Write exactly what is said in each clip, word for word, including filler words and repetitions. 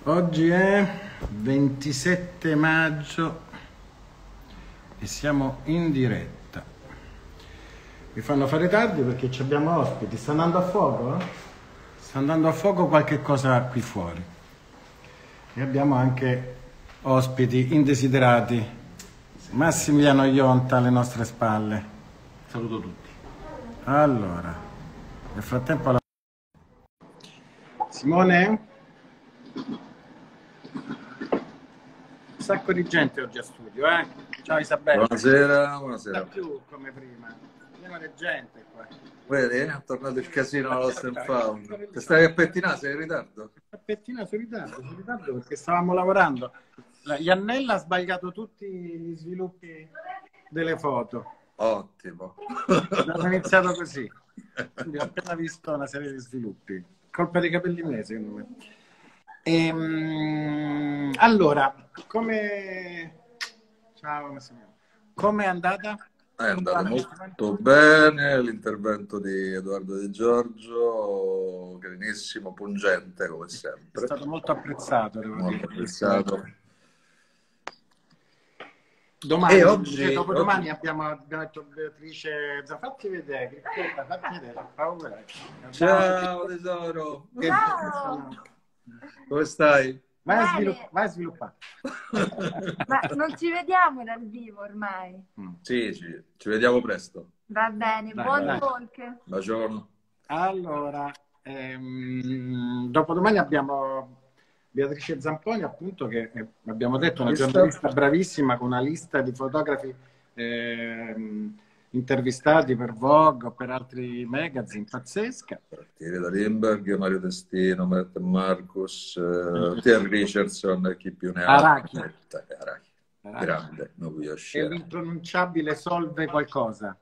Oggi è ventisette maggio e siamo in diretta. Mi fanno fare tardi perché ci abbiamo ospiti. Sta andando a fuoco? Eh? Sta andando a fuoco qualche cosa qui fuori. E abbiamo anche ospiti indesiderati. Massimiliano Ionta alle nostre spalle. Saluto tutti. Allora, nel frattempo la... Simone? Un sacco di gente oggi a studio, eh? Ciao Isabella. Buonasera, buonasera. Non più come prima, pieno di gente qua. Vedi, è tornato il casino alla Lost and Found. Ti stai a pettinare, sei in ritardo? A pettina sono in ritardo, sono in ritardo perché stavamo lavorando. La Iannella ha sbagliato tutti gli sviluppi delle foto. Ottimo. Abbiamo iniziato così. Quindi ho appena visto una serie di sviluppi. Colpa dei capelli miei, secondo me. Ehm, allora, come... Ciao Massimiliano. Come è andata? È andato molto bene l'intervento di Edoardo Di Giorgio, carinissimo, pungente come sempre. È stato molto apprezzato, devo molto dire. apprezzato. Domani, E oggi, cioè, dopodomani oggi... abbiamo, abbiamo detto Beatrice, fatti vedere, Cricchetta, fatti vedere, per favore. Ciao tesoro. Ciao. Come stai? Vai a, svilupp- vai a sviluppare. Ma non ci vediamo dal vivo ormai. Sì, ci, ci vediamo presto. Va bene, Dai, buon dai. talk. Buongiorno. Allora, ehm, dopodomani abbiamo Beatrice Zamponi, appunto, che eh, abbiamo detto, una giornalista bravissima con una lista di fotografi ehm, intervistati per Vogue o per altri magazine, pazzesca. Partire da Lindbergh, Mario Testino, Matt Marcus, uh, Thierry Richardson e chi più ne ha. Arachi. Eh, Arachi. Arachi. Grande, non voglio E uscire. l'inpronunciabile Solve qualcosa.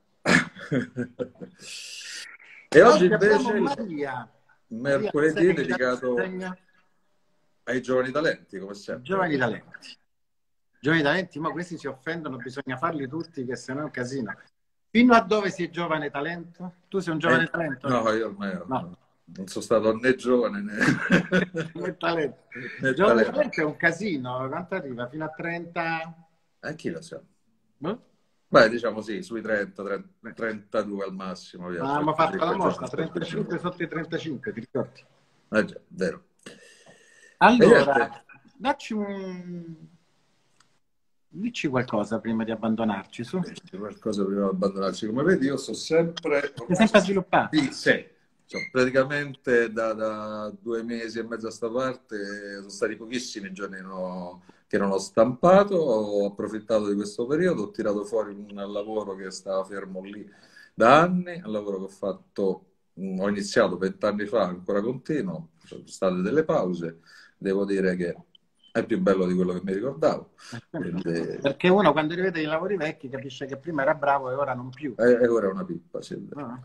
E oggi invece abbiamo Maria. mercoledì Maria, dedicato segna... ai giovani talenti, come sempre. Giovani talenti. Giovani talenti, ma questi si offendono, bisogna farli tutti, che se no è un casino. Fino a dove sei giovane talento? Tu sei un giovane Eh, talento? No, io ormai No. non sono stato né giovane né, Né talento. né Giovane talento. talento è un casino, quanto arriva? Fino a trenta? Eh, chi lo sa? Boh? Beh, diciamo sì, sui trenta, trenta, trentadue al massimo. Via. Ma abbiamo fatto la mossa, trentacinque, trentacinque sotto i trentacinque, ti ricordi? Eh già, vero. Allora, dacci un... dici qualcosa prima di abbandonarci, su. C'è qualcosa prima di abbandonarci. Come vedi, io sto sempre... Sei sempre a sviluppare. Sì, sì. Cioè, praticamente da, da due mesi e mezzo a sta parte sono stati pochissimi giorni che non ho, che non ho stampato, ho approfittato di questo periodo, ho tirato fuori un lavoro che stava fermo lì da anni, un lavoro che ho fatto, ho iniziato vent'anni fa, ancora continuo, sono state delle pause, devo dire che è più bello di quello che mi ricordavo. Quindi, perché uno quando rivede i lavori vecchi capisce che prima era bravo e ora non più. E, e ora è una pippa, sì. No?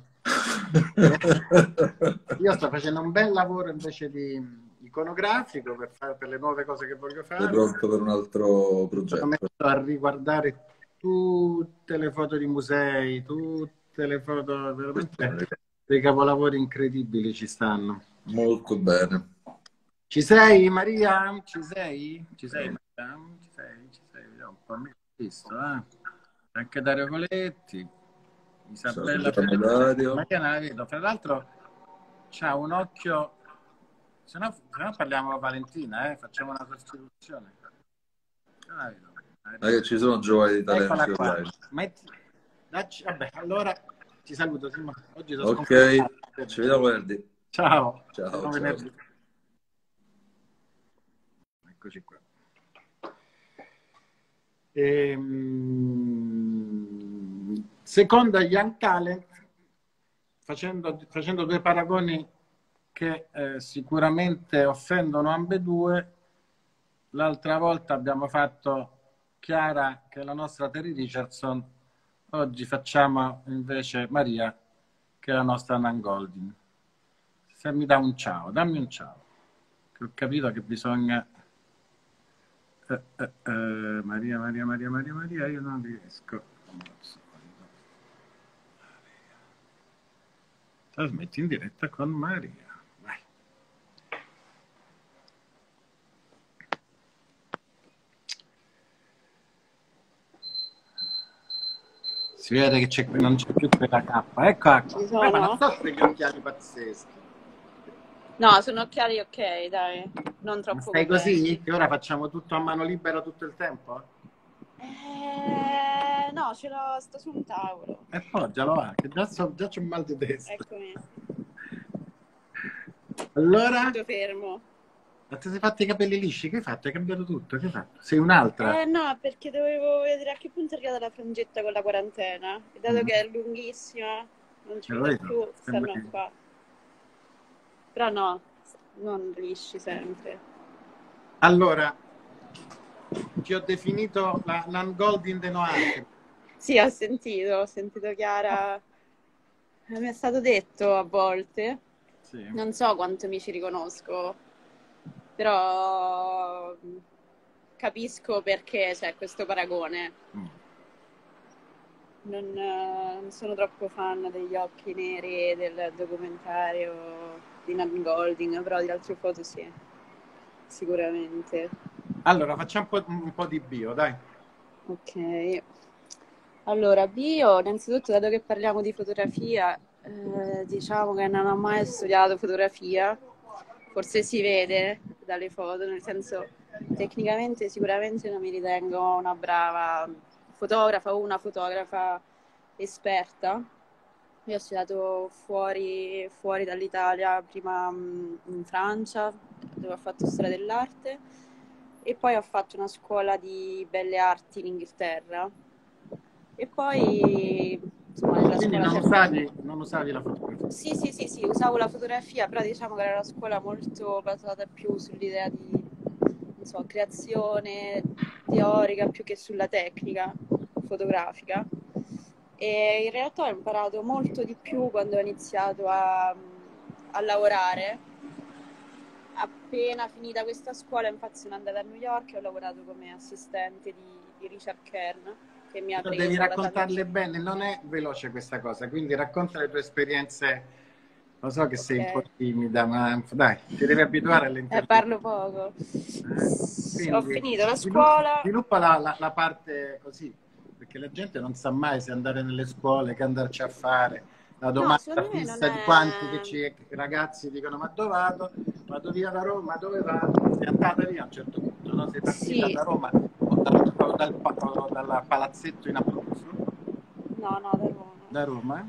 Io sto facendo un bel lavoro invece di iconografico per, fare, per le nuove cose che voglio fare. Sei pronto per un altro progetto? Sono messo a riguardare tutte le foto di musei, tutte le foto, veramente dei capolavori incredibili ci stanno. Molto bene. Ci sei Maria? Ci sei? Ci sei Maria? Ci sei? Ci sei? Vediamo un po', mi ho visto, eh? Anche Dario Coletti. Isabella Dario. Maria non la vedo, fra l'altro c'ha un occhio, se no, se no parliamo Valentina, eh? Facciamo una sostituzione. Non la vedo. Ma che ci sono giovani di talenti Eccola qua. online. Metti... Dacci... Vabbè, allora ti saluto Simone. Oggi sono Ok, ci vediamo venerdì. Ciao. Ciao, Ciao, ciao. venerdì. Eccoci qua. Ehm... Seconda Young Talent, facendo, facendo due paragoni che eh, sicuramente offendono ambedue. L'altra volta abbiamo fatto Chiara, che è la nostra Terry Richardson, oggi facciamo invece Maria, che è la nostra Nan Goldin. Se mi dà un ciao, dammi un ciao, che ho capito che bisogna... Eh, eh, eh, Maria, Maria, Maria, Maria, Maria, io non riesco. Trasmetti in diretta con Maria. Vai. Si vede che c'è, non c'è più quella cappa. Ecco, ecco. Ci Eh, ma non sono? so se gli occhiali pazzeschi. No, sono occhiali ok, dai, non Ma troppo stai così? potenti. Che ora facciamo tutto a mano libera tutto il tempo? Eh, no, ce l'ho, sto su un tavolo. E poggialo, va, che già, so, già c'ho un mal di testa. Eccomi, Allora, tutto fermo. ma ti sei fatti i capelli lisci? Che hai fatto? Hai cambiato tutto? Che hai fatto? Sei un'altra? Eh no, perché dovevo vedere a che punto è arrivata la frangetta con la quarantena. E dato Mm. che è lunghissima, non ci Lo vedo vedo, più, stanno sembra- qua. Però no, non lisci sempre. Allora, ti ho definito la non gold in the noir. Sì, ho sentito, ho sentito Chiara. Eh, Mi è stato detto a volte, Sì. non so quanto mi ci riconosco, però mh, capisco perché c'è questo paragone. Mm. Non, eh, non sono troppo fan degli occhi neri del documentario di Nan Golding, però di altre foto sì, sicuramente. Allora, facciamo un po', un po' di bio, dai. Ok. Allora, bio, innanzitutto, dato che parliamo di fotografia, eh, diciamo che non ho mai studiato fotografia, forse si vede dalle foto, nel senso, tecnicamente sicuramente non mi ritengo una brava fotografa o una fotografa esperta. Io ho studiato fuori, fuori dall'Italia, prima mh, in Francia, dove ho fatto storia dell'arte, e poi ho fatto una scuola di belle arti in Inghilterra. E poi, insomma, nella Quindi scuola non c'è... usavi, non usavi la fotografia. Sì, sì, sì, sì, usavo la fotografia, però diciamo che era una scuola molto basata più sull'idea di, non so, creazione teorica più che sulla tecnica fotografica. E in realtà ho imparato molto di più quando ho iniziato a, a lavorare. Appena finita questa scuola, infatti sono andata a New York e ho lavorato come assistente di, di Richard Kern, che mi ha Però devi preso alla raccontarle Talent. bene, non è veloce questa cosa, quindi racconta le tue esperienze. Lo so che sei un po' Ok. timida, ma dai, ti devi abituare alle Eh, interviste. parlo poco. Eh? S- Ho Quindi finito la sviluppa, scuola. sviluppa la, la- la parte così, perché la gente non sa mai se andare nelle scuole, che andarci a fare. La No, domanda secondo me non fissa di quanti che è... ci, i ragazzi dicono: ma dove vado? Vado via da Roma, dove vado? Sei andata via a un certo punto, no? Sei partita Sì, da Roma o dal, o dal, o dal palazzetto in Abruzzo, no, no, da Roma. da Roma,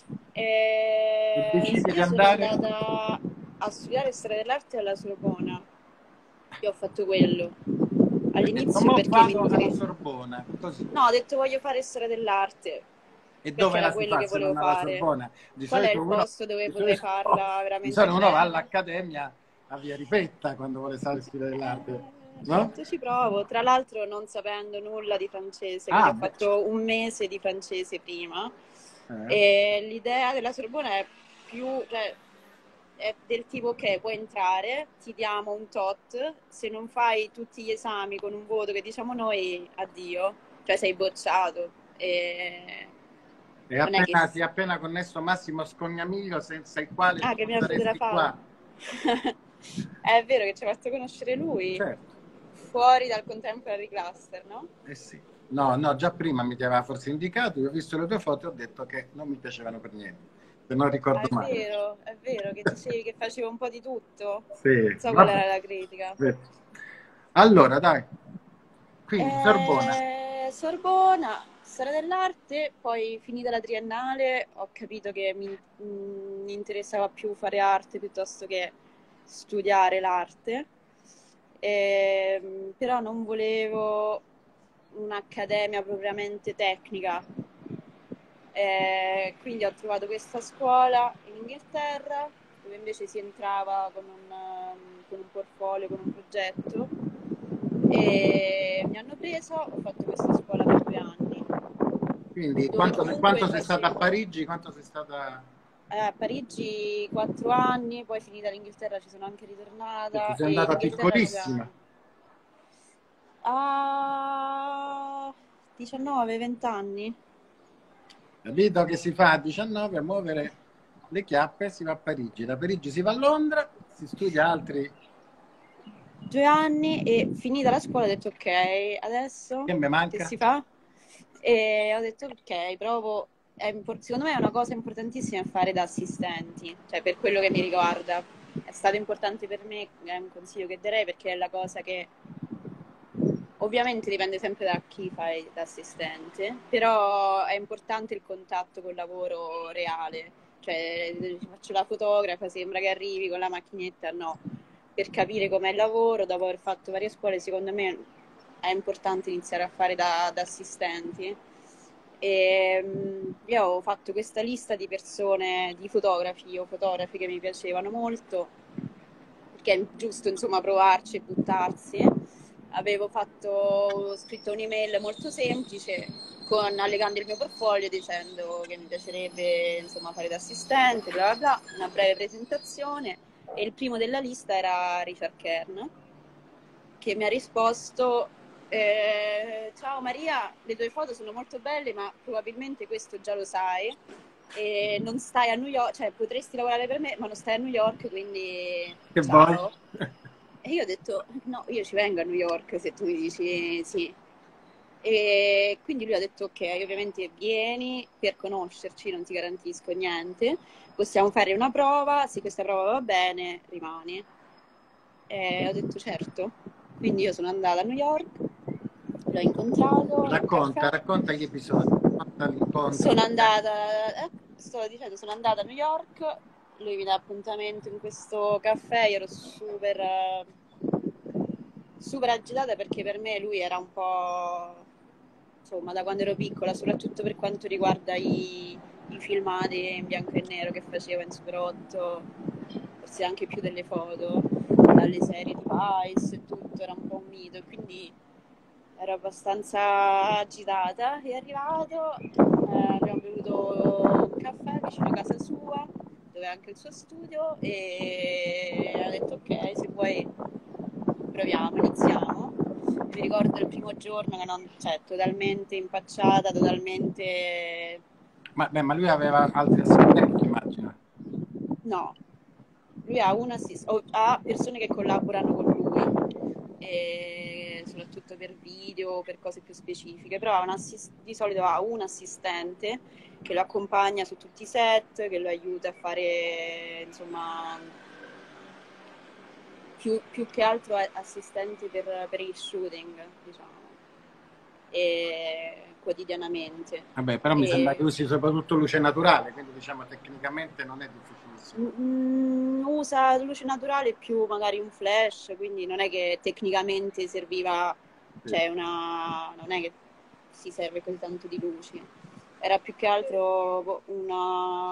e E decidi sì, di io sono andare. andata a studiare storia dell'arte alla Sorbona. Io ho fatto quello Hai detto: all'inizio mo perché mi vado alla interessa. Sorbona, così. No, ho detto voglio fare storia dell'arte E perché dove era la si quello fa che se volevo non alla fare. Sorbona? Di Qual è solito il uno, posto dove di potrei solito, farla di veramente solito uno va bene? all'Accademia a Via Ripetta quando vuole fare storia dell'arte, Eh, no? certo, ci provo. Tra l'altro non sapendo nulla di francese, quindi Ah, ho beh, fatto un mese di francese prima. eh. E l'idea della Sorbona è più, cioè, è del tipo che puoi entrare, ti diamo un tot, se non fai tutti gli esami con un voto che diciamo noi, addio, cioè sei bocciato. E E non è che... appena, ti è appena connesso Massimo Scognamiglio, senza il quale Ah, tu che non mi ha saresti fotografato. qua. È vero che ci ha fatto conoscere lui, Certo, fuori dal Contemporary Cluster, no? eh sì. No, no, già prima mi ti aveva forse indicato, io ho visto le tue foto e ho detto che non mi piacevano per niente, se non Ah, ricordo è male. vero, è vero che dicevi che facevo un po' di tutto. Sì, Non so qual vabbè. era la critica. Allora, dai, quindi Sorbona. Eh, Sorbona, storia dell'arte, poi finita la triennale ho capito che mi, mm, mi interessava più fare arte piuttosto che studiare l'arte. Ehm, però non volevo un'accademia propriamente tecnica. Eh, quindi ho trovato questa scuola in Inghilterra dove invece si entrava con un, um, con un portfolio, con un progetto e mi hanno preso, ho fatto questa scuola per due anni Quindi dove quanto, comunque quanto sei stata a facevo Parigi? Quanto sei stata... eh, a Parigi quattro anni, poi finita l'Inghilterra ci sono anche Che ci ritornata sei e in andata Inghilterra due piccolissima. anni. A diciannove venti anni. Capito che si fa a diciannove a muovere le chiappe e si va a Parigi. Da Parigi si va a Londra, si studia altri... Due anni e finita la scuola ho detto ok, adesso Che mi che manca? si fa? E ho detto ok, provo. È impor- secondo me è una cosa importantissima fare da assistenti, cioè per quello che mi riguarda. È stato importante per me, è un consiglio che darei perché è la cosa che ovviamente dipende sempre da chi fai da assistente, però è importante il contatto col lavoro reale, cioè faccio la fotografa, sembra che arrivi con la macchinetta, no, per capire com'è il lavoro, dopo aver fatto varie scuole, secondo me è importante iniziare a fare da, da assistenti. E, um, io ho fatto questa lista di persone, di fotografi o fotografi che mi piacevano molto, perché è giusto insomma provarci e buttarsi. Avevo fatto, ho scritto un'email molto semplice con, allegando il mio portfolio dicendo che mi piacerebbe insomma fare da assistente, bla bla bla, una breve presentazione, e il primo della lista era Richard Kern, che mi ha risposto eh, ciao Maria, le tue foto sono molto belle ma probabilmente questo già lo sai e non stai a New York, cioè potresti lavorare per me ma non stai a New York, quindi Che ciao. vuoi? E io ho detto no, io ci vengo a New York se tu mi dici sì. E quindi lui ha detto ok, ovviamente vieni per conoscerci, non ti garantisco niente, possiamo fare una prova, se questa prova va bene rimani. E ho detto certo, quindi io sono andata a New York, l'ho incontrato in un Racconta, caffè, racconta gli episodi, racconta l'incontro. sono andata, eh, sto dicendo, sono andata a New York, lui mi dà appuntamento in questo caffè, io ero super, eh, super agitata perché per me lui era un po', insomma, da quando ero piccola, soprattutto per quanto riguarda i, i filmati in bianco e nero che faceva in Super otto, forse anche più delle foto, dalle serie di Vice e tutto, era un po' un mito, e quindi ero abbastanza agitata. È arrivato, eh, abbiamo bevuto un caffè vicino a casa sua, dove è anche il suo studio, e ha detto ok, se vuoi proviamo, iniziamo. Mi ricordo il primo giorno che non, cioè, totalmente impacciata, totalmente... Ma, beh, ma lui aveva altri assistenti, immagino. No, lui ha, un assist- o- ha persone che collaborano con lui, e soprattutto per video, per cose più specifiche, però ha un assist- di solito ha un assistente che lo accompagna su tutti i set, che lo aiuta a fare, insomma, più, più che altro assistente per, per il shooting, diciamo, e quotidianamente. Vabbè, però mi sembra che E, usi soprattutto luce naturale, quindi diciamo tecnicamente non è difficilissimo. mm, usa luce naturale più magari un flash, quindi non è che tecnicamente serviva, Sì. cioè una, non è che si serve così tanto di luci, era più che altro una,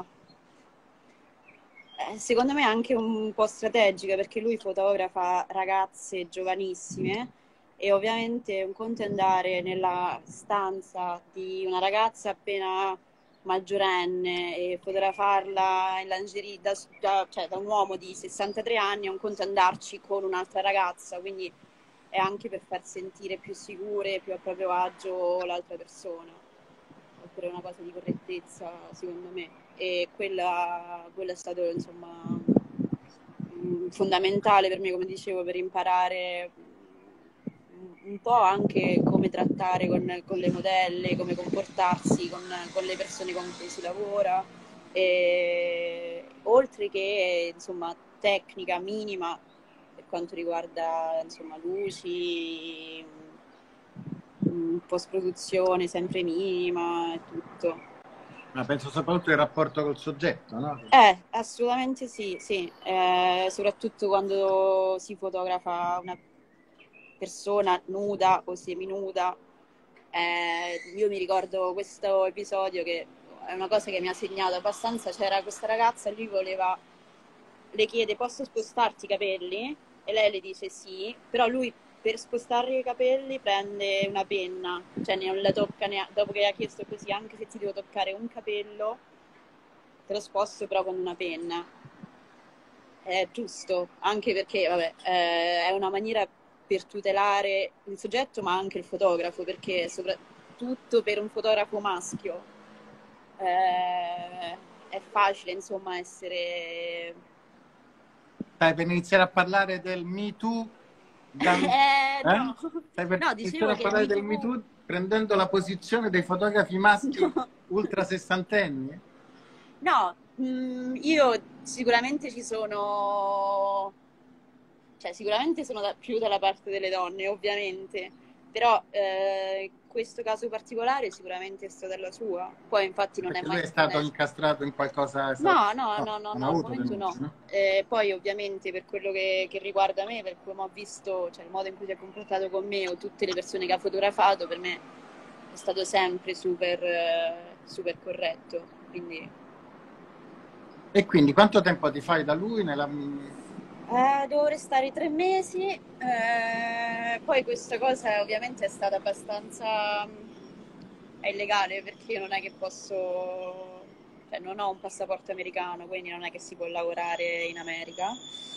eh, secondo me anche un po' strategica, perché lui fotografa ragazze giovanissime e ovviamente un conto è andare nella stanza di una ragazza appena maggiorenne e fotografarla in lingerie da, da, cioè da un uomo di sessantatré anni, è un conto andarci con un'altra ragazza, quindi è anche per far sentire più sicure, più a proprio agio l'altra persona, oppure una cosa di correttezza secondo me, e quella, quello è stato insomma fondamentale per me, come dicevo, per imparare un po' anche come trattare con, con le modelle, come comportarsi con, con le persone con cui si lavora, e, oltre che insomma tecnica minima per quanto riguarda insomma luci, post produzione sempre minima e tutto. Ma penso soprattutto il rapporto col soggetto, no? Eh, assolutamente sì, sì. Eh, soprattutto quando si fotografa una persona nuda o seminuda. Eh, io mi ricordo questo episodio che è una cosa che mi ha segnato abbastanza. C'era questa ragazza e lui voleva, le chiede posso spostarti i capelli? E lei le dice sì, però lui per spostargli i capelli prende una penna, cioè non la tocca neanche, dopo che ha chiesto così, anche se ti devo toccare un capello te lo sposto però con una penna. È giusto, anche perché vabbè, eh, è una maniera per tutelare il soggetto ma anche il fotografo, perché soprattutto per un fotografo maschio eh, è facile insomma essere... Stai per iniziare a parlare del Me Too? Dan... eh, Eh? no. Stai per No, iniziare dicevo a che il parlare Me del Me Too, Too? prendendo la posizione dei fotografi maschi No. ultra sessantenni? No, mm, io sicuramente ci sono, cioè sicuramente sono da- più dalla parte delle donne, ovviamente, però eh, questo caso particolare sicuramente è stata la sua. Poi infatti non è Perché lui mai... è non stato è- incastrato in qualcosa? È stato- No, no, no, no, no, non ha no, al avuto momento denunce, no. no? Eh, poi ovviamente per quello che, che riguarda me, per come ho visto, cioè il modo in cui si è comportato con me o tutte le persone che ha fotografato, per me è stato sempre super, eh, super corretto. Quindi E quindi quanto tempo ti fai da lui nella... eh, devo restare tre mesi. Eh, poi questa cosa ovviamente è stata abbastanza è illegale perché io non è che posso, cioè non ho un passaporto americano, quindi non è che si può lavorare in America.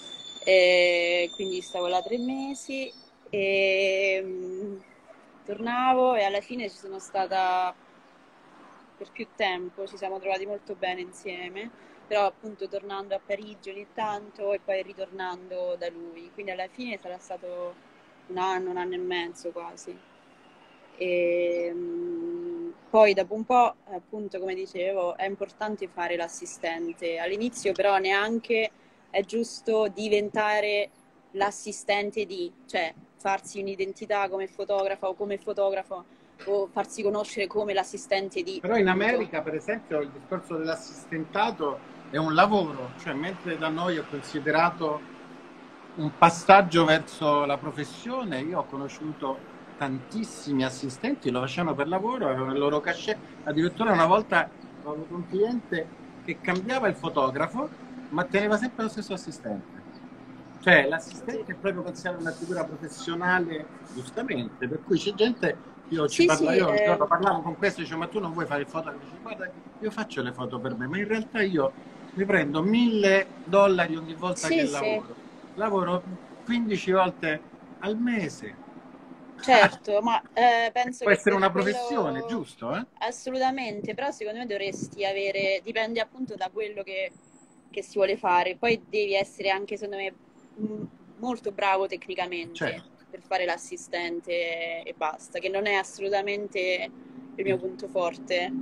E quindi stavo là tre mesi e mm, tornavo e alla fine ci sono stata per più tempo, ci siamo trovati molto bene insieme, però appunto tornando a Parigi ogni tanto e poi ritornando da lui, quindi alla fine sarà stato un anno, un anno e mezzo quasi. E mh, poi dopo un po', appunto, come dicevo, è importante fare l'assistente. All'inizio però neanche è giusto diventare l'assistente di, cioè farsi un'identità come fotografa o come fotografo o farsi conoscere come l'assistente di, Però in punto. America, per esempio, il discorso dell'assistentato è un lavoro, cioè mentre da noi è considerato un passaggio verso la professione, io ho conosciuto tantissimi assistenti, lo facevano per lavoro, avevano il loro cachet, addirittura una volta ho avuto un cliente che cambiava il fotografo, ma teneva sempre lo stesso assistente. Cioè l'assistente è proprio considerato una figura professionale, giustamente, per cui c'è gente, io ci Sì, parlo, sì, io un giorno eh, parlavo con questo e dicevo, ma tu non vuoi fare il fotografo? Dice, guarda, io faccio le foto per me, ma in realtà io mi prendo mille dollari ogni volta che sì, sì. lavoro. Lavoro quindici volte al mese. Certo, ma eh, penso Può che essere per una professione, quello giusto? Eh? assolutamente, però secondo me dovresti avere, dipende appunto da quello che, che si vuole fare, poi devi essere anche secondo me m- molto bravo tecnicamente Certo. per fare l'assistente e, e basta, che non è assolutamente il mio punto forte.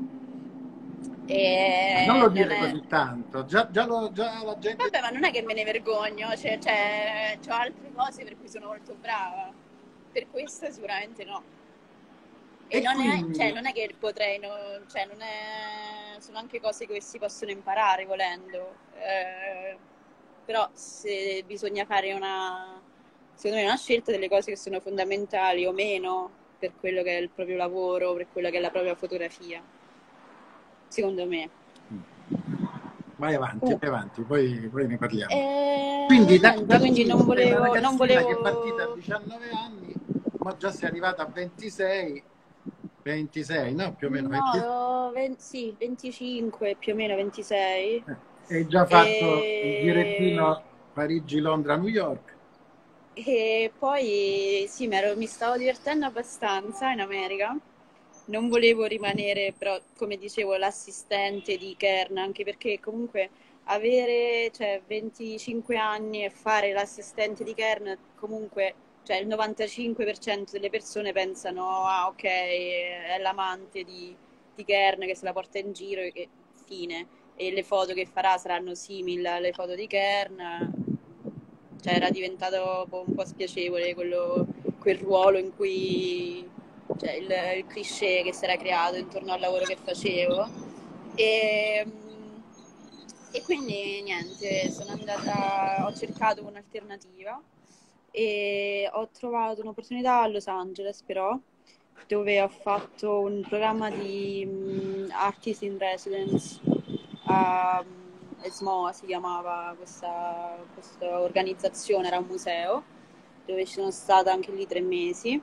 Non E lo non dire è... così tanto, già, già, lo- già la gente... Vabbè, ma non è che me ne vergogno, cioè, cioè, c'ho altre cose per cui sono molto brava, per questo sicuramente no. E E non è, cioè, quindi, non è che potrei, no- cioè, non è, sono anche cose che si possono imparare volendo. Eh, però se bisogna fare una, secondo me, una scelta delle cose che sono fondamentali o meno per quello che è il proprio lavoro, per quella che è la propria fotografia, secondo me. vai avanti, Uh, vai avanti, poi, poi ne parliamo. e Quindi da, niente, da quindi lì non sei una volevo, non ragazzina che è partita a volevo diciannove anni, ma già sei arrivata a ventisei, ventisei, no? Più o meno No, venti, avevo ven- sì, venticinque, più o meno ventisei. eh, hai già fatto il E, direttino Parigi, Londra, New York. e poi sì, mi ero- mi stavo divertendo abbastanza in America. Non volevo rimanere, però, come dicevo, l'assistente di Kern, anche perché comunque avere, cioè, venticinque anni e fare l'assistente di Kern, comunque, cioè, il novantacinque per cento delle persone pensano, ah, ok, è l'amante di, di Kern che se la porta in giro e che fine. E le foto che farà saranno simili alle foto di Kern. Cioè, era diventato un po', un po' spiacevole quello, quel ruolo in cui cioè il, il cliché che si era creato intorno al lavoro che facevo. E, e quindi niente, sono andata, ho cercato un'alternativa e ho trovato un'opportunità a Los Angeles però, dove ho fatto un programma di um, Artist in Residence a um, ESMOA si chiamava questa, questa organizzazione, era un museo dove ci sono stata anche lì tre mesi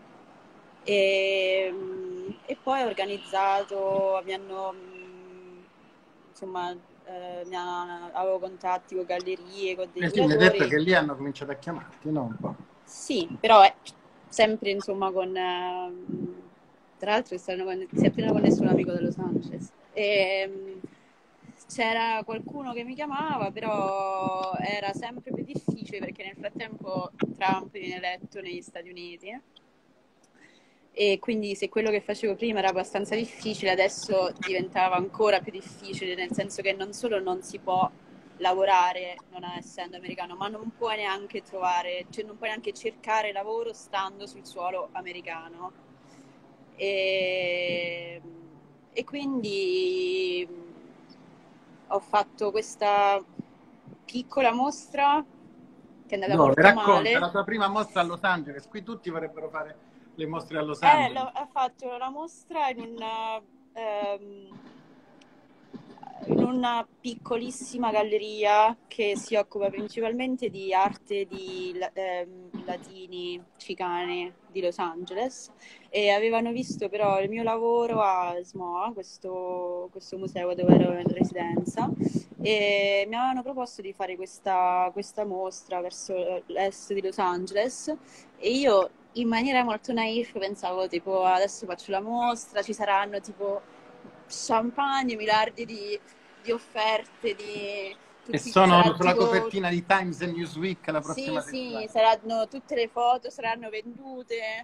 e, e poi ho organizzato, mi hanno, mh, insomma, eh, mi ha- avevo contatti con gallerie, con dei E sì, mi hai detto curatori. che lì hanno cominciato a chiamarti, no? Un po'. Sì, però è sempre, insomma, con... ehm, tra l'altro stanno con- si è appena connesso un amico dello Sanchez. E, c'era qualcuno che mi chiamava, però era sempre più difficile perché nel frattempo Trump viene eletto negli Stati Uniti e quindi se quello che facevo prima era abbastanza difficile, adesso diventava ancora più difficile, nel senso che non solo non si può lavorare non essendo americano, ma non puoi neanche trovare, cioè non puoi neanche cercare lavoro stando sul suolo americano. E, e quindi ho fatto questa piccola mostra che è andata Dove? molto Racconta male. la tua prima mostra a Los Angeles. Qui tutti vorrebbero fare le mostre a Los Eh, Angeles. l'ho- ha fatto la mostra in una, ehm, in una piccolissima galleria che si occupa principalmente di arte di la- ehm, latini, cicani di Los Angeles, e avevano visto però il mio lavoro a S M O A, questo, questo museo dove ero in residenza, e mi avevano proposto di fare questa, questa mostra verso l'est di Los Angeles, e io in maniera molto naif pensavo tipo adesso faccio la mostra, ci saranno tipo champagne, miliardi di, di offerte, di E tutti, sono sarà sulla tipo copertina di Times e Newsweek la sì, prossima sì, settimana. saranno tutte le foto saranno vendute.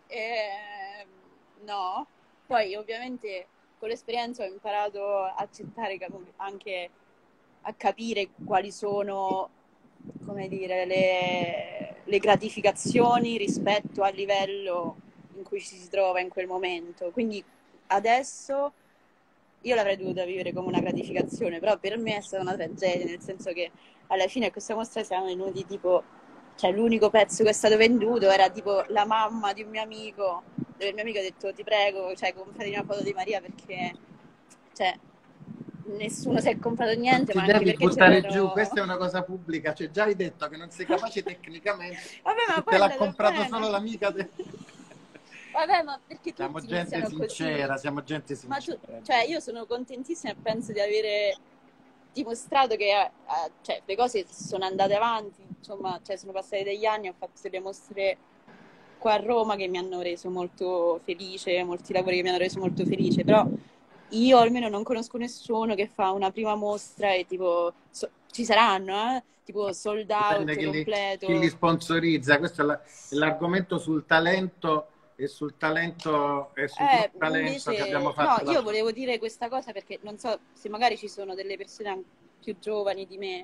eh, no. Poi ovviamente con l'esperienza ho imparato a accettare che- anche a capire quali sono, come dire, le, le gratificazioni rispetto al livello in cui ci si trova in quel momento. Quindi adesso io l'avrei dovuta vivere come una gratificazione, però per me è stata una tragedia, nel senso che alla fine a questa mostra siamo venuti tipo, cioè l'unico pezzo che è stato venduto era tipo la mamma di un mio amico, dove il mio amico ha detto ti prego, cioè comprati una foto di Maria perché, cioè, nessuno si è comprato Non niente, ti ma anche devi perché buttare giù, c'erano... questa è una cosa pubblica, cioè già hai detto che non sei capace tecnicamente, Vabbè, ma se poi te è l'ha andato comprato bene. solo l'amica. De... Vabbè, ma perché Siamo tutti gente iniziano così? sincera, siamo gente Ma tu, sincera. cioè, io sono contentissima e penso di avere dimostrato che eh, cioè, le cose sono andate avanti, insomma, cioè, sono passati degli anni, ho fatto delle mostre qua a Roma che mi hanno reso molto felice, molti lavori che mi hanno reso molto felice, però io almeno non conosco nessuno che fa una prima mostra e tipo, so- ci saranno, eh? Tipo sold Dipende out, chi li, chi li completo. sponsorizza, questo è la- è l'argomento sul talento e sul talento e sul non Eh, talento che abbiamo invece, no, fatto io l'altro volevo giorno. dire questa cosa perché non so se magari ci sono delle persone an- più giovani di me,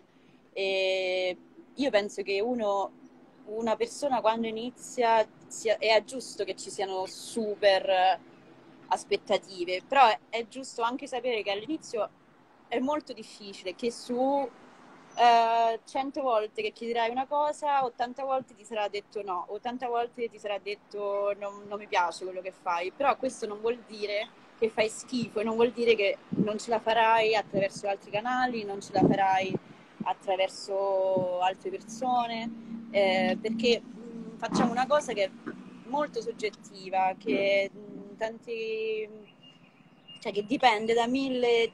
e io penso che uno, una persona quando inizia sia- è giusto che ci siano super eh, aspettative, però è, è giusto anche sapere che all'inizio è molto difficile, che su eh, cento volte che chiederai una cosa, ottanta volte ti sarà detto no, ottanta volte ti sarà detto non, non mi piace quello che fai, però questo non vuol dire che fai schifo e non vuol dire che non ce la farai attraverso altri canali, non ce la farai attraverso altre persone, eh, perché mh, facciamo una cosa che è molto soggettiva, che mh, tanti, cioè che dipende da mille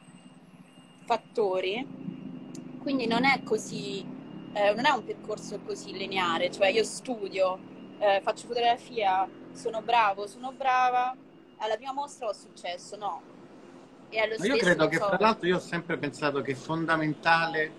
fattori, quindi non è così, eh, non è un percorso così lineare, cioè io studio, eh, faccio fotografia, sono bravo, sono brava, alla prima mostra ho successo, no, e è lo Ma io stesso, credo non che, fra so, l'altro, io ho sempre pensato che è fondamentale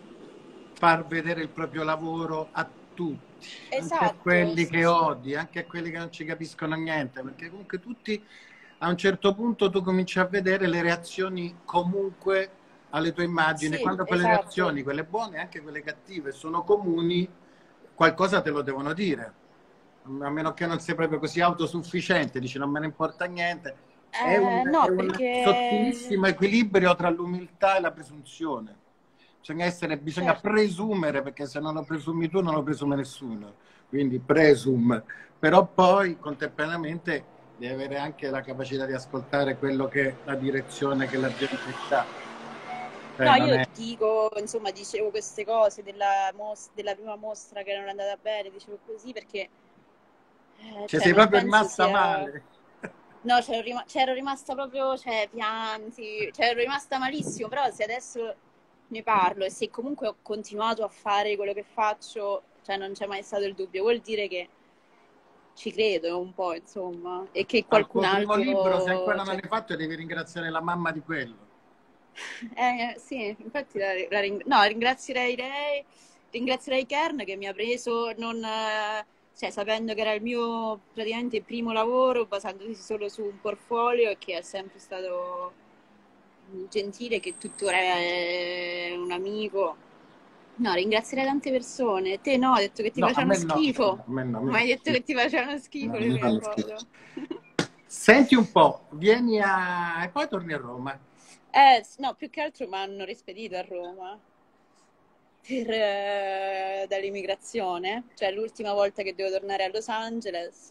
far vedere il proprio lavoro a tutti, anche a esatto, quelli sì, che sì, odi, anche a quelli che non ci capiscono niente, perché comunque tutti a un certo punto tu cominci a vedere le reazioni comunque alle tue immagini. sì, Quando quelle esatto, reazioni, quelle buone e anche quelle cattive, sono comuni, qualcosa te lo devono dire. A meno che non sei proprio così autosufficiente, dici non me ne importa niente. È un, eh, è no, un perché sottilissimo equilibrio tra l'umiltà e la presunzione. Bisogna essere, bisogna certo. presumere, perché se non lo presumi tu non lo presume nessuno. Quindi presum. Però poi contemporaneamente devi avere anche la capacità di ascoltare quello che è la direzione che la gente dà. Cioè No, non io è... dico, insomma, dicevo queste cose della, mos- della prima mostra che non è andata bene, dicevo così perché, eh, Cioè cioè, sei non proprio penso rimasta sia... male. No, c'ero, rima- c'ero rimasta proprio, cioè, pianti, cioè, ero rimasta malissimo, però se adesso ne parlo e se comunque ho continuato a fare quello che faccio, cioè, non c'è mai stato il dubbio, vuol dire che ci credo un po', insomma, e che Al qualcun tuo primo libro, se altro, ancora non cioè, l'hai fatto, devi ringraziare la mamma di quello. Eh, sì, infatti la, la ring- no, ringrazierei lei, ringrazierei Kern che mi ha preso non, eh, cioè sapendo che era il mio praticamente primo lavoro, basandosi solo su un portfolio e che è sempre stato gentile, che tuttora è un amico. No, ringrazierei tante persone. Te no, hai detto che ti No, a facevano me no, schifo. a me no, a me Ma hai fa detto che schifo. ti facevano schifo No, le mi mie fanno schifo. foto. Senti un po', vieni a... e poi torni a Roma. Eh, s- no, più che altro mi hanno rispedito a Roma per, eh, dall'immigrazione, cioè l'ultima volta che devo tornare a Los Angeles,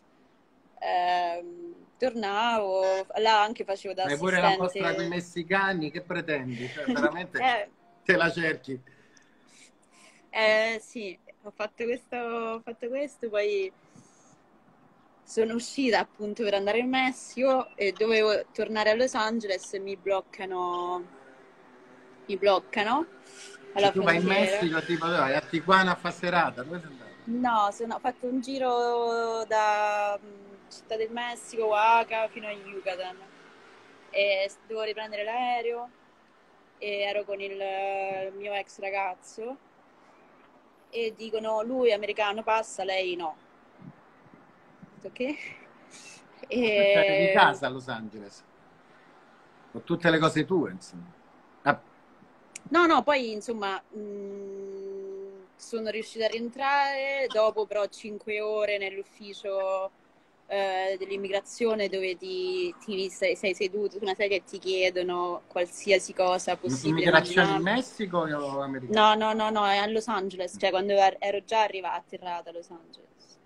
ehm, tornavo, là anche facevo da Fai pure la mostra con i assistente. messicani, che pretendi? Cioè, veramente Eh, te la cerchi. eh, sì, ho fatto questo, ho fatto questo, poi sono uscita appunto per andare in Messico e dovevo tornare a Los Angeles e mi bloccano, mi bloccano Cioè alla tu vai in frontiera. Messico, tipo dove vai? A Tijuana a fare serata, dove sei andato? No, sono, ho fatto un giro da mm, Città del Messico, Oaxaca, fino a Yucatan e s- dovevo riprendere l'aereo e ero con il, eh, mio ex ragazzo e dicono lui è americano passa, lei no. Ho detto, ok? Tu c'avevi E casa a Los Angeles, con tutte le cose tue, insomma. Ah, no, no, poi insomma mh, sono riuscita a rientrare dopo però cinque ore nell'ufficio eh, dell'immigrazione dove ti, ti sei, sei seduto su una sedia e ti chiedono qualsiasi cosa possibile, immigrazione in immaginabile. Messico o americana? No, no, no, no, è a Los Angeles, cioè quando er- ero già arrivata, atterrata a Los Angeles.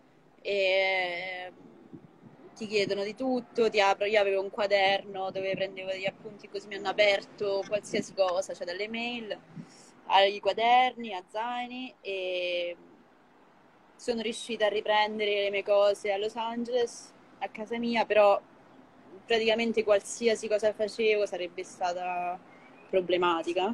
E ti chiedono di tutto, ti apro, io avevo un quaderno dove prendevo degli appunti, così mi hanno aperto qualsiasi cosa, cioè dalle mail ai quaderni, a zaini e sono riuscita a riprendere le mie cose a Los Angeles, a casa mia, però praticamente qualsiasi cosa facevo sarebbe stata problematica.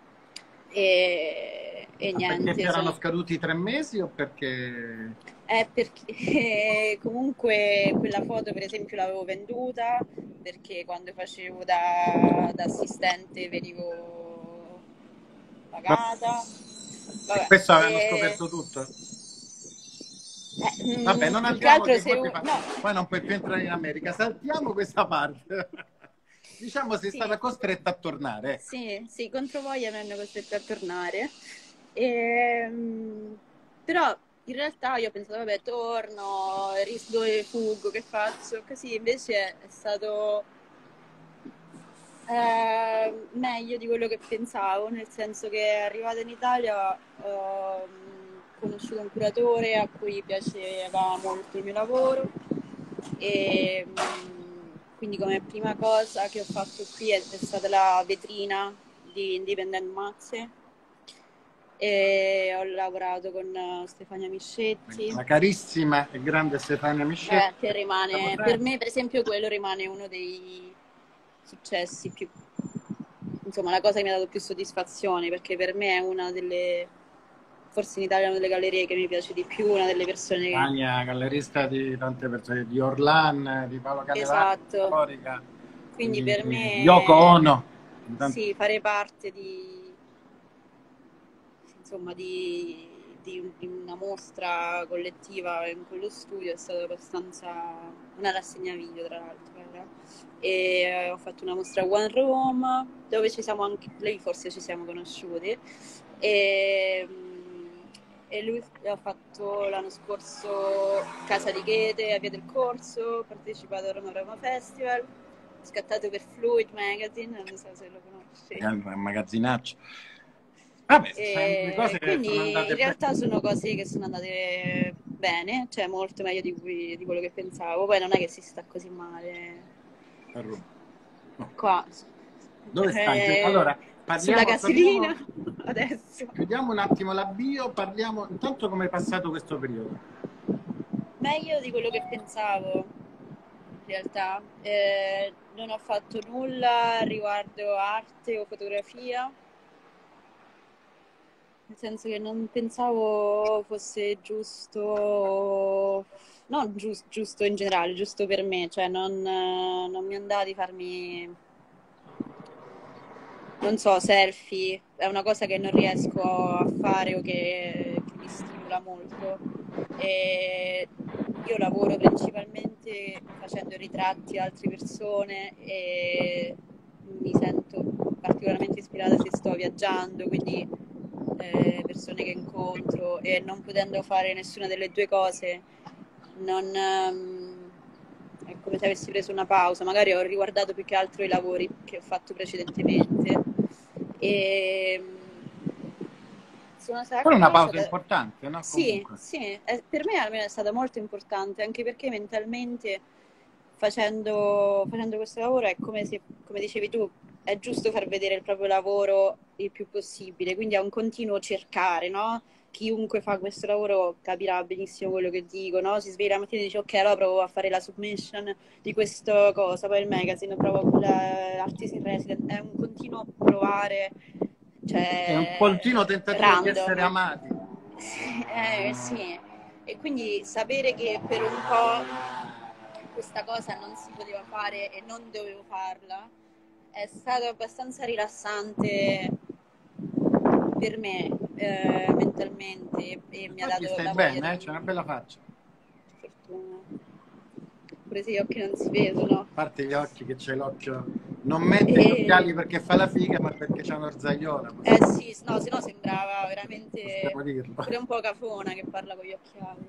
E, e Ma perché ti niente, erano sono... scaduti tre mesi o perché... È perché comunque quella foto per esempio l'avevo venduta perché quando facevo da, da assistente venivo Ma- pagata. E Vabbè, questo avevano e... scoperto tutto? eh, Vabbè, mm, non più che andiamo altro che se poi, ti uno... fa- No, poi non puoi più entrare in America. Saltiamo questa parte. Diciamo sei stata sì, costretta a tornare, ecco. sì, sì, contro voglia mi hanno costretto a tornare. Ehm, però in realtà io ho pensato, vabbè, torno, ris- dove fuggo, che faccio? Così invece è stato eh, meglio di quello che pensavo, nel senso che arrivata in Italia ho conosciuto un curatore a cui piaceva molto il mio lavoro e mm, quindi come prima cosa che ho fatto qui è, è stata la vetrina di Independent Mazze e ho lavorato con eh, Stefania Miscetti. La carissima e grande Stefania Miscetti. Eh, che rimane, per me per esempio quello rimane uno dei successi più, insomma la cosa che mi ha dato più soddisfazione perché per me è una delle, forse in Italia è una delle gallerie che mi piace di più, una delle persone che... Stefania, gallerista di tante persone, di Orlan, di Paolo Canevaro, Esatto, storica, quindi di per Yoko me Ono. di tanti- sì, fare parte di, insomma, di, di, di una mostra collettiva in quello studio è stato abbastanza una rassegna video tra l'altro era. E eh, ho fatto una mostra a One Room dove ci siamo anche lei forse ci siamo conosciuti e, e lui ha fatto l'anno scorso Casa di Goethe a Via del Corso, ho partecipato a Roma Roma Festival, ho scattato per Fluid Magazine, non so se lo conosci. È un magazzinaccio. Vabbè, sono le E cose che sono quindi in andate bene. realtà sono cose che sono andate bene, cioè molto meglio di, cui- di quello che pensavo. Poi non è che si sta così male A Roma. No. qua. Dove stai? Eh, Allora, sulla parliamo, gasolina torniamo, adesso. chiudiamo un attimo l'avvio, parliamo intanto come è passato questo periodo. Meglio di quello che pensavo, in realtà. Eh, non ho fatto nulla riguardo arte o fotografia. Nel senso che non pensavo fosse giusto, non gius- giusto in generale, giusto per me, cioè non, eh, non mi andava di farmi, non so, selfie, è una cosa che non riesco a fare o che, che mi stimola molto. E io lavoro principalmente facendo ritratti a altre persone e mi sento particolarmente ispirata se sto viaggiando, quindi eh, persone che incontro, e non potendo fare nessuna delle due cose, non, um, è come se avessi preso una pausa. Magari ho riguardato più che altro i lavori che ho fatto precedentemente e sono stata Però è una pausa stata... importante, no? Sì, Comunque. sì, è, per me almeno è stata molto importante, anche perché mentalmente facendo, facendo questo lavoro è come se, come dicevi tu, è giusto far vedere il proprio lavoro il più possibile, quindi è un continuo cercare, no? Chiunque fa questo lavoro capirà benissimo quello che dico, no? Si sveglia la mattina e dice ok, allora provo a fare la submission di questa cosa, poi il magazine, provo con l'artist in resident, è un continuo provare, È un continuo cioè tentativo di essere random. amati. Sì, eh, sì. E quindi sapere che per un po' questa cosa non si poteva fare e non dovevo farla è stato abbastanza rilassante per me eh, mentalmente, e mi ha Infatti dato stai la voglia bene, eh? di C'è una bella faccia. fortuna. Pure se gli occhi non si vedono. A parte gli occhi, che c'è l'occhio, non mette gli E... occhiali perché fa la figa, ma perché c'è un'orzaiola. Eh sì, no, se no sembrava veramente Possiamo dirlo. pure un po' cafona che parla con gli occhiali.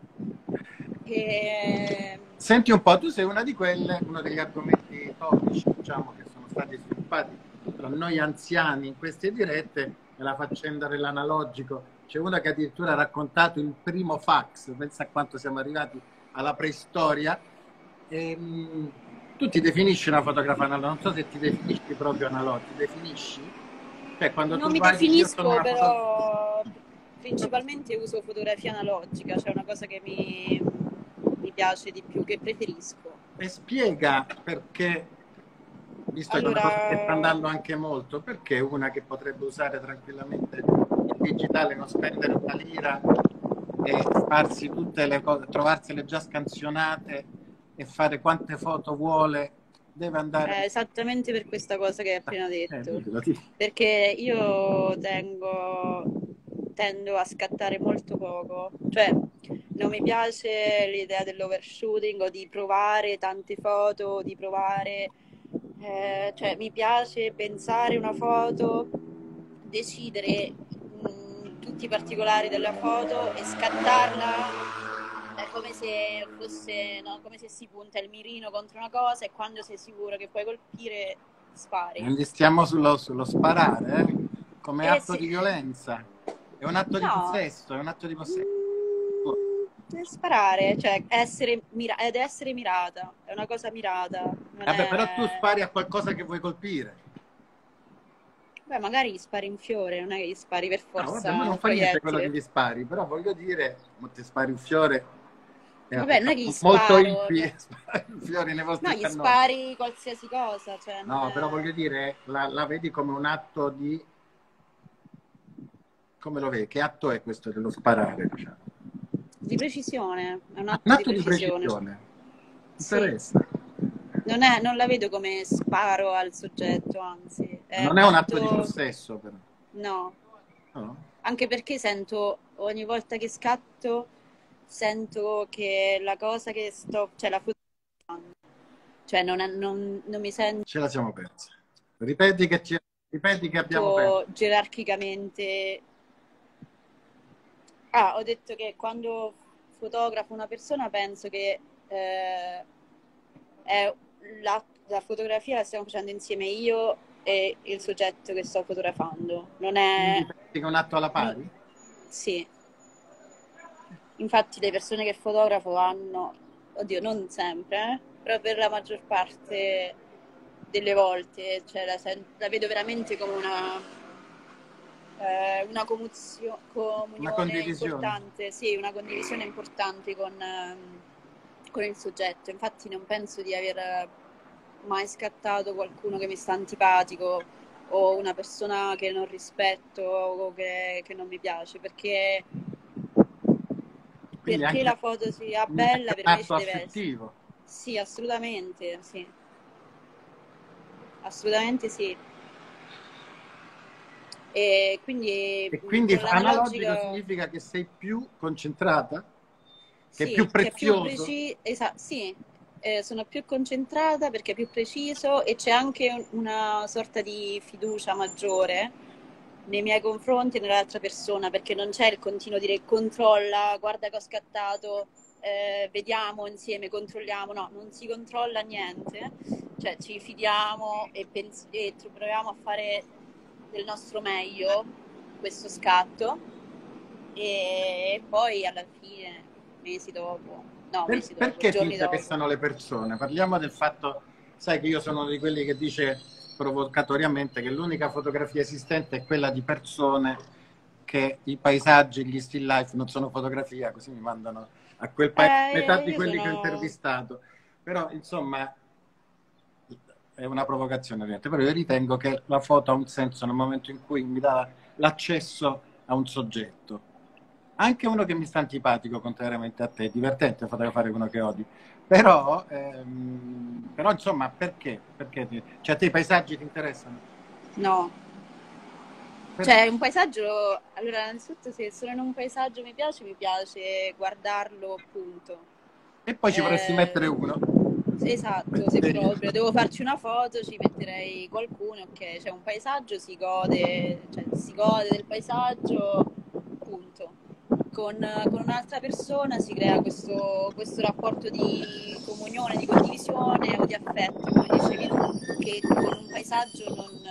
E... Senti un po', tu sei una di quelle, uno degli argomenti topici, diciamo, che sono stati sviluppati tra noi anziani in queste dirette, è la faccenda dell'analogico. C'è una che addirittura ha raccontato il primo fax, pensa a quanto siamo arrivati alla preistoria. E, mh, tu ti definisci una fotografa analogica, non so se ti definisci proprio analogico, ti definisci? Cioè, quando Non tu mi vai dici io sono definisco, una fotografa... però principalmente uso fotografia analogica, cioè una cosa che mi, mi piace di più, che preferisco. E spiega perché, visto che è una Allora, cosa che sta andando anche molto, perché una che potrebbe usare tranquillamente il digitale, non spendere una lira e farsi tutte le cose, trovarsele già scansionate e fare quante foto vuole, deve andare... è esattamente per questa cosa che hai appena Eh, detto, dillo, dillo. perché io tengo, tendo a scattare molto poco, cioè non mi piace l'idea dell'overshooting o di provare tante foto, di provare, eh, cioè mi piace pensare una foto, decidere mh, tutti i particolari della foto e scattarla. È come se fosse, no, come se si punta il mirino contro una cosa e quando sei sicuro che puoi colpire, spari. Quindi stiamo sullo, sullo sparare, eh? Come Eh atto sì. di violenza. È un atto di No. possesso, è un atto di possesso. Mm, sparare, cioè essere mira- ed essere mirata, è una cosa mirata. Non Vabbè, è... però tu spari a qualcosa che vuoi colpire. Beh, magari gli spari un fiore, non è che gli spari per No, forza vabbè, ma non un fa niente quello che proiettile. gli spari, però voglio dire, mo ti spari un fiore, eh, Vabbè, non è che gli molto sparo, hippie, spari un fiore nei no, vostri gli cannoni. spari qualsiasi cosa, cioè non No, è... però voglio dire, la, la vedi come un atto di... Come lo vedi? Che atto è questo dello sparare, diciamo? Di precisione, è un Ah, atto, un di atto di precisione. precisione. Sì. Interessa. Non, è, non la vedo come sparo al soggetto, anzi. È Non un è un atto di atto... possesso, però. No. No? Anche perché sento, ogni volta che scatto, sento che la cosa che sto... Cioè, la foto... Cioè, non, è- non, non mi sento Ce la siamo persa. Ripeti che, ci... Ripeti che abbiamo perso. gerarchicamente... Ah, ho detto che quando fotografo una persona penso che eh, è la, la fotografia la stiamo facendo insieme io e il soggetto che sto fotografando. Non Quindi è... pensi che è un atto alla pari? Sì. Infatti le persone che fotografo hanno, oddio, non sempre, eh, però per la maggior parte delle volte, cioè la, sen- la vedo veramente come una, eh, una comuzio- Una comunione condivisione? importante, sì, una condivisione importante con, ehm, con il soggetto. Infatti non penso di aver mai scattato qualcuno che mi sta antipatico o una persona che non rispetto o che, che non mi piace, perché Quindi perché anche, la foto sia quindi bella anche per un me ci atto deve essere. affettivo. Sì, assolutamente, sì. Assolutamente sì. E quindi E mh, quindi con analogico l'analogico significa che sei più concentrata, che è più sì, che è più prezioso. preciso, esatto, sì, eh, sono più concentrata perché è più preciso e c'è anche un- una sorta di fiducia maggiore nei miei confronti e nell'altra persona, perché non c'è il continuo dire controlla, guarda che ho scattato, eh, vediamo insieme, controlliamo, no, non si controlla niente, cioè ci fidiamo e, pens- e proviamo a fare del nostro meglio questo scatto e poi alla fine, mesi dopo, no, Per- mesi dopo, perché ti giorni dopo. interessano le persone? Parliamo del fatto, sai che io sono uno di quelli che dice provocatoriamente che l'unica fotografia esistente è quella di persone, che i paesaggi, gli still life non sono fotografia, così mi mandano a quel paese, metà Eh, di io quelli che ho sono... intervistato. Però, insomma, è una provocazione, ovviamente, però io ritengo che la foto ha un senso nel momento in cui mi dà l'accesso a un soggetto. Anche uno che mi sta antipatico, contrariamente a te, è divertente fotografare uno che odi. Però, ehm, però insomma, perché? Perché ti- cioè, a te i paesaggi ti interessano? No, Perché? cioè un paesaggio, allora innanzitutto se sono in un paesaggio mi piace, mi piace guardarlo, punto. E poi ci vorresti mettere Eh, uno. esatto, se Vedi? proprio devo farci una foto ci metterei qualcuno, ok, cioè un paesaggio si gode, cioè si gode del paesaggio, punto. Con, con un'altra persona si crea questo, questo rapporto di comunione, di condivisione o di affetto, come dicevi tu, che con un paesaggio non,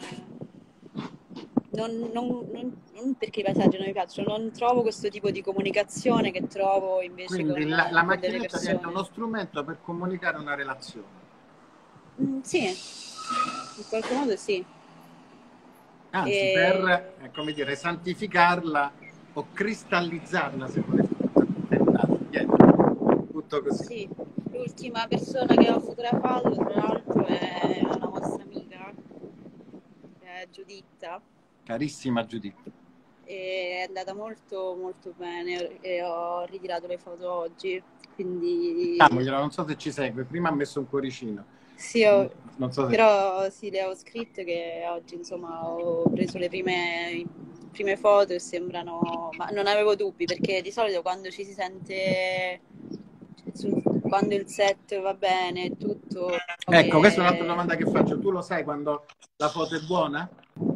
non, non- non- non perché i paesaggi non mi piacciono, non trovo questo tipo di comunicazione che trovo invece Quindi con, la, la con delle macchinetta diventa persone. uno strumento per comunicare una relazione. Mm, sì, in qualche modo sì. Anzi, per, E... eh, come dire, santificarla o cristallizzarla, se volete tentare. Niente, tutto così. Sì, l'ultima persona che ho fotografato, tra l'altro, è una nostra amica, che è Giuditta, Carissima Giuditta. e è andata molto molto bene e ho ritirato le foto oggi, quindi Diamogliela, non so se ci segue, prima ha messo un cuoricino. sì, ho- Non so se... però sì, le ho scritte che oggi insomma ho preso le prime, prime foto e sembrano, ma non avevo dubbi perché di solito quando ci si sente, sul- quando il set va bene, tutto, Ecco, questa è un'altra che domanda che faccio. Tu lo sai quando la foto è buona?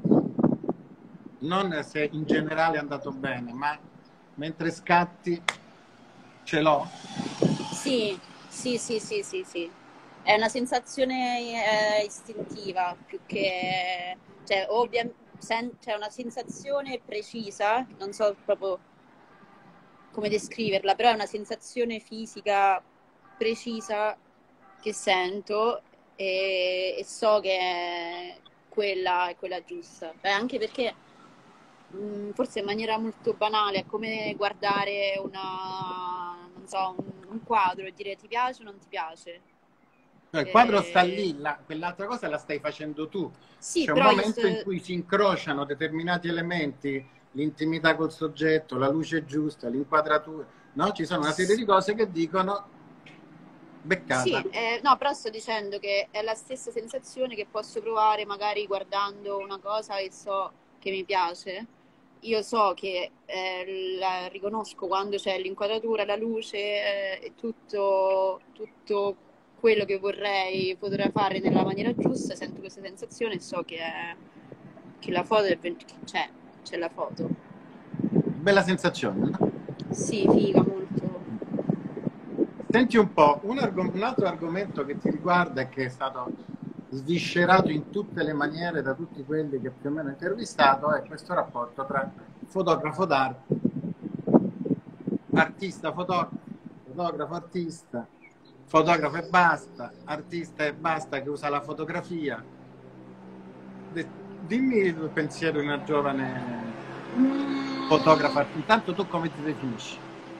Non se in generale è andato bene, ma mentre scatti ce l'ho. sì, sì, sì, sì, sì, sì. È una sensazione eh, istintiva più che, cioè, ovvia, sen- cioè una sensazione precisa, non so proprio come descriverla, però è una sensazione fisica precisa che sento e, e so che è quella è quella giusta. Beh, anche perché mh, forse in maniera molto banale è come guardare una, non so, un, un quadro e dire ti piace o non ti piace. Cioè, il quadro sta Eh, lì, la- quell'altra cosa la stai facendo tu. sì, C'è un però io sto... momento in cui si incrociano determinati elementi, l'intimità col soggetto, la luce giusta, l'inquadratura, no? Ci sono una serie di cose che dicono Sì, beccata. eh, no, però sto dicendo che è la stessa sensazione che posso provare magari guardando una cosa e so che mi piace. Io so che eh, la riconosco quando c'è l'inquadratura, la luce, eh, e tutto, tutto quello che vorrei fotografare nella maniera giusta, sento questa sensazione e so che, è- che la foto è, ven- che c'è, c'è la foto. Bella sensazione, no? Sì, figa molto. Senti un po', un, argom- un altro argomento che ti riguarda e che è stato sviscerato in tutte le maniere da tutti quelli che più o meno ho intervistato è questo rapporto tra fotografo d'arte, artista, fotografo, fotografo, artista, fotografo e basta, artista e basta che usa la fotografia. De- Dimmi il pensiero di una giovane fotografa. Intanto tu come ti definisci?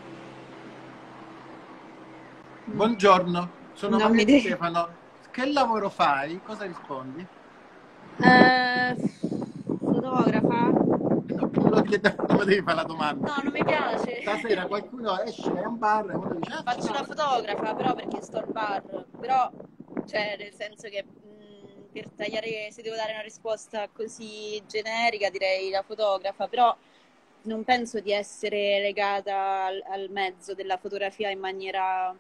Buongiorno, sono Non mi Maria Di devi... Stefano. Che lavoro fai? Cosa rispondi? Eh, fotografa? No, te lo chiedo, non mi devi fare la domanda. No, non mi piace. Stasera qualcuno esce a un bar e uno dice: ah, Faccio la ciao. fotografa, però perché sto al bar. Però, cioè, nel senso che mh, per tagliare, se devo dare una risposta così generica, direi la fotografa, però non penso di essere legata al, al mezzo della fotografia in maniera,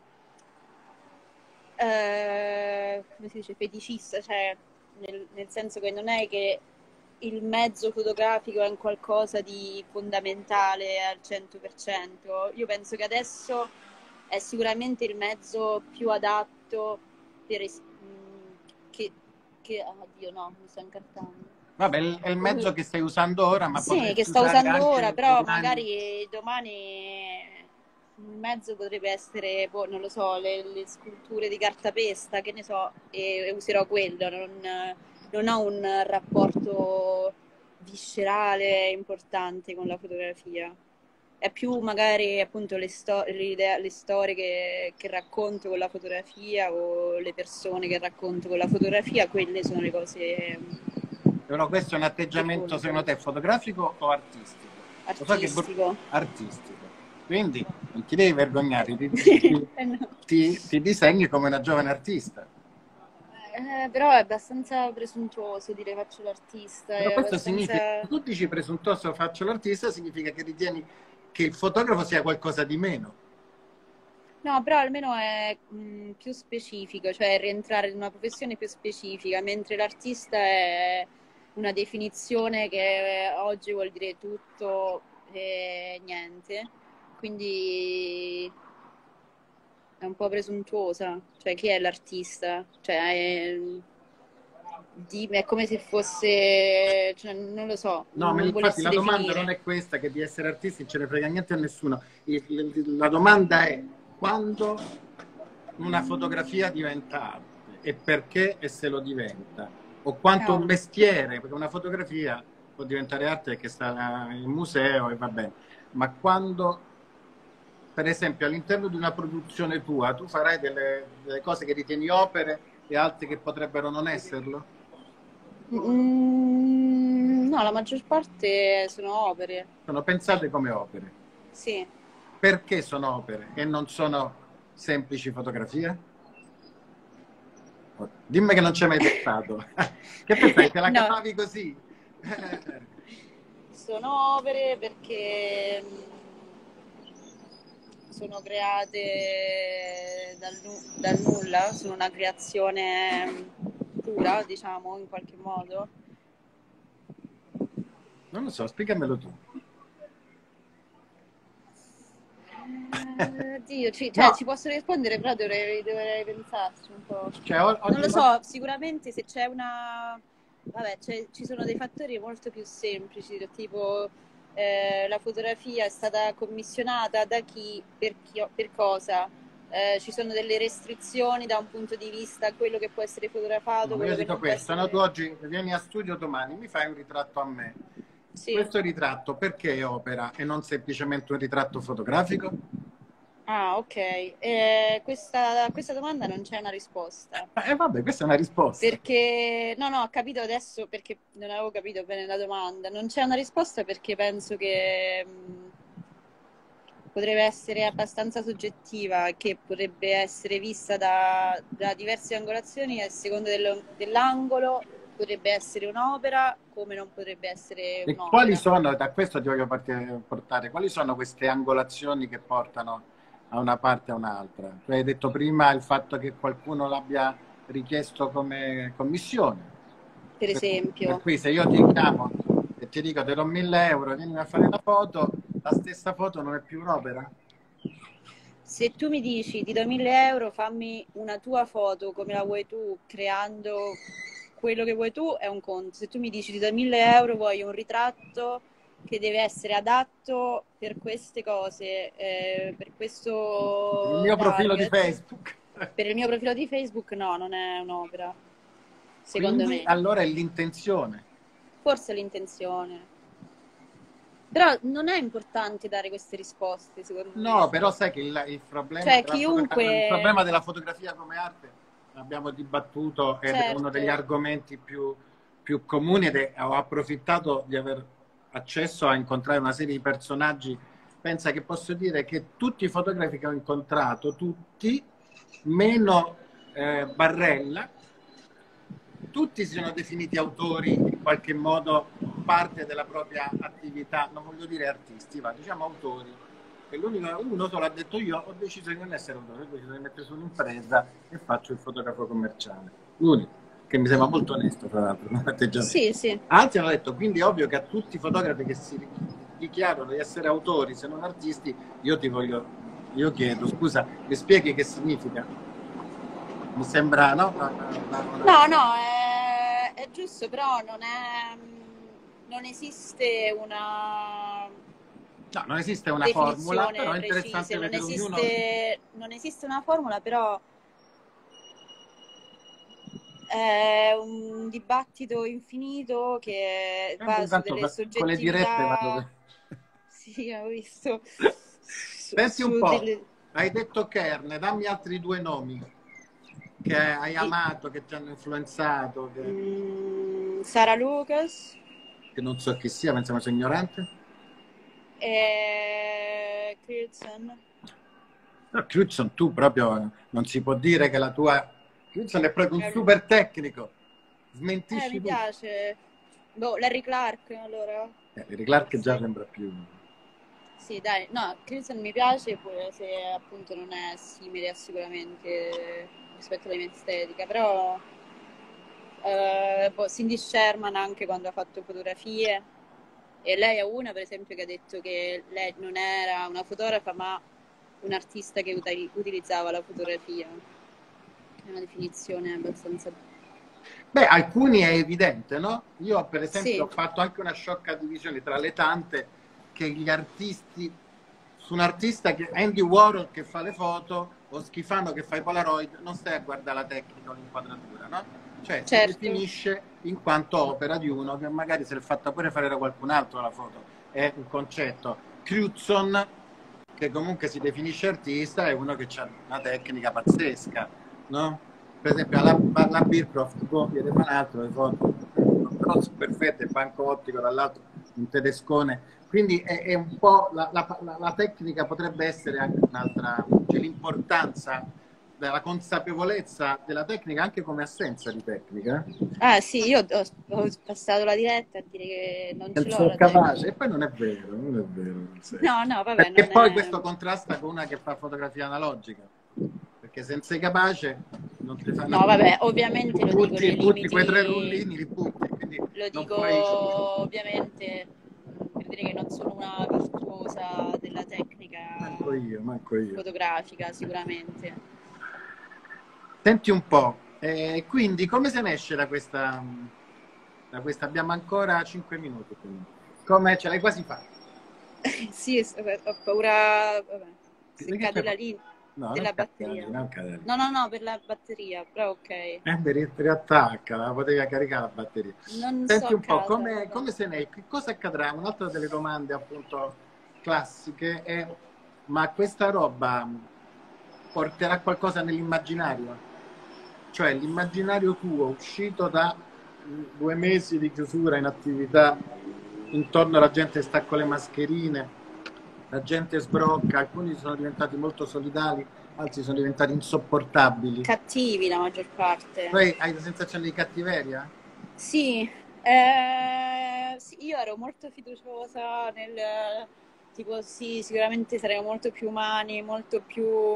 eh, come si dice, feticista, cioè nel, nel senso che non è che il mezzo fotografico è un qualcosa di fondamentale al cento per cento. Io penso che adesso è sicuramente il mezzo più adatto per es- mh, che, che oddio no, mi sto incartando. Vabbè, è il mezzo che stai usando ora, ma Sì, che potresti sto usare usando ora, anche però domani. magari domani il mezzo potrebbe essere, boh, non lo so, le, le sculture di cartapesta, che ne so, e, e userò quello. Non, non ho un rapporto viscerale importante con la fotografia. È più magari appunto le, sto- l'idea- le storie che, che racconto con la fotografia o le persone che racconto con la fotografia, quelle sono le cose Però questo è un che atteggiamento, secondo contano. te, fotografico o artistico? Lo so che è br- Artistico. artistico. Quindi non ti devi vergognare, ti, ti- Eh no. ti- ti disegni come una giovane artista. Eh, però è abbastanza presuntuoso dire faccio l'artista, Però è questo significa, abbastanza... se tu dici presuntuoso faccio l'artista, significa che ritieni che il fotografo sia qualcosa di meno. No, però almeno è mh, più specifico, cioè rientrare in una professione più specifica, mentre l'artista è una definizione che oggi vuol dire tutto e niente, quindi è un po' presuntuosa, cioè chi è l'artista? Cioè è, di- è come se fosse, cioè, non lo so, No, ma non infatti volessi la domanda non definire. è questa, che di essere artisti non ce ne frega niente a nessuno. Il- il- la domanda è quando una fotografia diventa arte e perché e se lo diventa, o quanto un No. mestiere, perché una fotografia può diventare arte perché sta in museo e va bene, ma quando, per esempio, all'interno di una produzione tua, tu farai delle, delle cose che ritieni opere e altre che potrebbero non esserlo? Mm, no, la maggior parte sono opere, Sono pensate come opere. sì. Perché sono opere e non sono semplici fotografie? Dimmi che non ci hai mai pensato. Che pensavi? Te la No, cavavi così? sono opere perché mm, sono create dal, nu- dal nulla, sono una creazione mm, pura, diciamo, in qualche modo. Non lo so, spiegamelo tu. Eh, Dio, ci, cioè, No, ci posso rispondere, però dovrei, dovrei pensarci un po'. cioè, o- Non lo oggi, so, sicuramente se c'è una... Vabbè, c'è- ci sono dei fattori molto più semplici, del tipo eh, la fotografia è stata commissionata da chi, per, chi, per cosa. Eh, ci sono delle restrizioni da un punto di vista quello che può essere fotografato, no, ma quello io che dico non può questo, no? Tu essere... oggi vieni a studio domani, mi fai un ritratto a me. Sì. Questo ritratto perché è opera e non semplicemente un ritratto fotografico? Ah, ok. Eh, questa, a questa domanda non c'è una risposta. E eh, vabbè, questa è una risposta. Perché, no, no, ho capito adesso perché non avevo capito bene la domanda. Non c'è una risposta perché penso che mh, potrebbe essere abbastanza soggettiva, che potrebbe essere vista da, da diverse angolazioni e a seconda dello- dell'angolo potrebbe essere un'opera come non potrebbe essere E quali un'opera. sono, da questo ti voglio parte- portare, quali sono queste angolazioni che portano a una parte e a un'altra? Tu hai detto prima il fatto che qualcuno l'abbia richiesto come commissione. Per Per, per esempio. cui se io ti chiamo e ti dico te do mille euro, vieni a fare la foto, la stessa foto non è più un'opera? Se tu mi dici ti do mille euro, fammi una tua foto come la vuoi tu, creando quello che vuoi tu, è un conto. Se tu mi dici ti do mille euro, voglio un ritratto che deve essere adatto per queste cose, eh, per Per il questo mio profilo di target. Facebook. Per il mio profilo di Facebook no, non è un'opera, secondo Quindi me. allora è l'intenzione. Forse è l'intenzione. Però non è importante dare queste risposte, secondo No, me. però sai che il, il problema Cioè, della fotogra- il chiunque... problema della fotografia come arte l'abbiamo dibattuto ed è uno degli Certo. argomenti più, più comuni ed è, ho approfittato di aver accesso a incontrare una serie di personaggi. Pensa che posso dire che tutti i fotografi che ho incontrato, tutti, meno eh, Barrella, tutti si sono definiti autori in qualche modo, parte della propria attività, non voglio dire artisti, ma diciamo autori. E l'unico, uno solo ha detto: io ho deciso di non essere autore, ho deciso di mettere su un'impresa e faccio il fotografo commerciale. L'unico, che mi sembra molto onesto, tra l'altro, come atteggiamento. Sì, sì. Altri hanno detto: quindi è ovvio che a tutti i fotografi che si dichiarano di essere autori, se non artisti, io ti voglio, io chiedo, scusa, mi spieghi che significa? Mi sembra, no? No, no, è, è giusto, però non è, non esiste una No, non esiste una formula, definizione però è interessante precisa, non vedere ognuno. esiste, non esiste una formula, però è un dibattito infinito che Eh, va su intanto delle con le dirette vado soggettività. per- Sì, ho visto. Su, Senti un su po', delle... hai detto Kern, dammi altri due nomi che hai di- amato, che ti hanno influenzato, che, mm, Sara Lucas che non so chi sia, pensiamo sia ignorante. e Crutzen. No, Knudsen, tu proprio non si può dire che la tua... Knudsen è proprio un Eh, super tecnico, eh, smentisci mi tutto. piace. Boh, Larry Clark, allora. Eh, Larry Clark Forse. già sembra più... Sì, dai, no, Crutzen mi piace, pure se appunto non è simile sicuramente rispetto alla mia estetica, però eh, boh, Cindy Sherman anche quando ha fatto fotografie, e lei è una per esempio che ha detto che lei non era una fotografa ma un artista che uti- utilizzava la fotografia. È una definizione abbastanza... Beh, alcuni è evidente, no? Io per esempio Sì, ho fatto anche una sciocca divisione tra le tante che gli artisti, su un artista che Andy Warhol che fa le foto o Schifano che fa i Polaroid, non stai a guardare la tecnica o l'inquadratura, no? Cioè si certo, definisce in quanto opera di uno che magari se l'è fatta pure fare da qualcun altro la foto, è un concetto. Crutzen, che comunque si definisce artista, è uno che ha una tecnica pazzesca, no? Per esempio alla, alla Beercroft boh, viene fa un altro, le foto però sono perfette, il banco ottico dall'altro un tedescone, quindi è, è un po' la, la, la, la tecnica potrebbe essere anche un'altra, cioè l'importanza della consapevolezza della tecnica anche come assenza di tecnica. ah sì, io ho, ho passato la diretta a dire che non ce Non l'ho sono la capace, tecnica. e poi non è vero, non è vero, non sei. No, no, vabbè, Perché non poi è... questo contrasta con una che fa fotografia analogica, perché se non sei capace non ti fanno. No, vabbè, ovviamente lo dico Butti, nei butti quei tre limiti, rullini, li butti, quindi lo non dico puoi. ovviamente per dire che non sono una virtuosa della tecnica Manco io, manco io. fotografica, sicuramente. Senti un po', eh, quindi come se ne esce da questa, da questa? Abbiamo ancora cinque minuti, quindi. Come ce l'hai quasi fatta? Sì, ho paura, vabbè, se Perché cade c'è- la linea No, non della cadere, batteria. non cadere. No, no, no, per la batteria, però ok. Eh, beh, riattacca, la potevi caricare la batteria. Non so Senti a un po', casa, come, vabbè. come se ne, che cosa accadrà? Un'altra delle domande appunto classiche è: ma questa roba porterà qualcosa nell'immaginario? Cioè l'immaginario tuo uscito da due mesi di chiusura in attività, intorno alla gente sta con le mascherine, la gente sbrocca, alcuni sono diventati molto solidali, altri sono diventati insopportabili. Cattivi la maggior parte. Tu hai, hai la sensazione di cattiveria? Sì, eh, sì, io ero molto fiduciosa nel tipo sì, sicuramente saremo molto più umani, molto più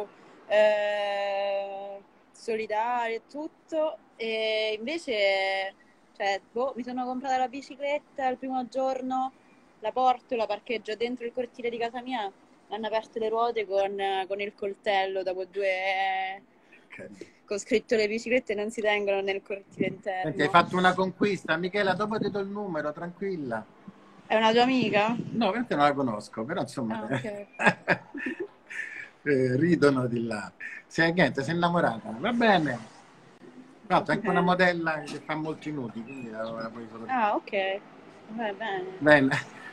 eh, solidari e tutto, e invece cioè, boh, mi sono comprata la bicicletta il primo giorno, la porto, la parcheggio dentro il cortile di casa mia, mi hanno aperto le ruote con, con il coltello dopo due... Ok. con scritto le biciclette non si tengono nel cortile Senti, hai interno. fatto una conquista. Michela, dopo ti do il numero, tranquilla. È una tua amica? No, veramente non la conosco, però insomma Ah, ok. eh, ridono di là. Sei, niente, sei innamorata. Va bene. Tra l'altro è anche una Ok. modella che fa molti nudi, quindi la, la puoi fotografare. Ah, ok. Va bene. Bene.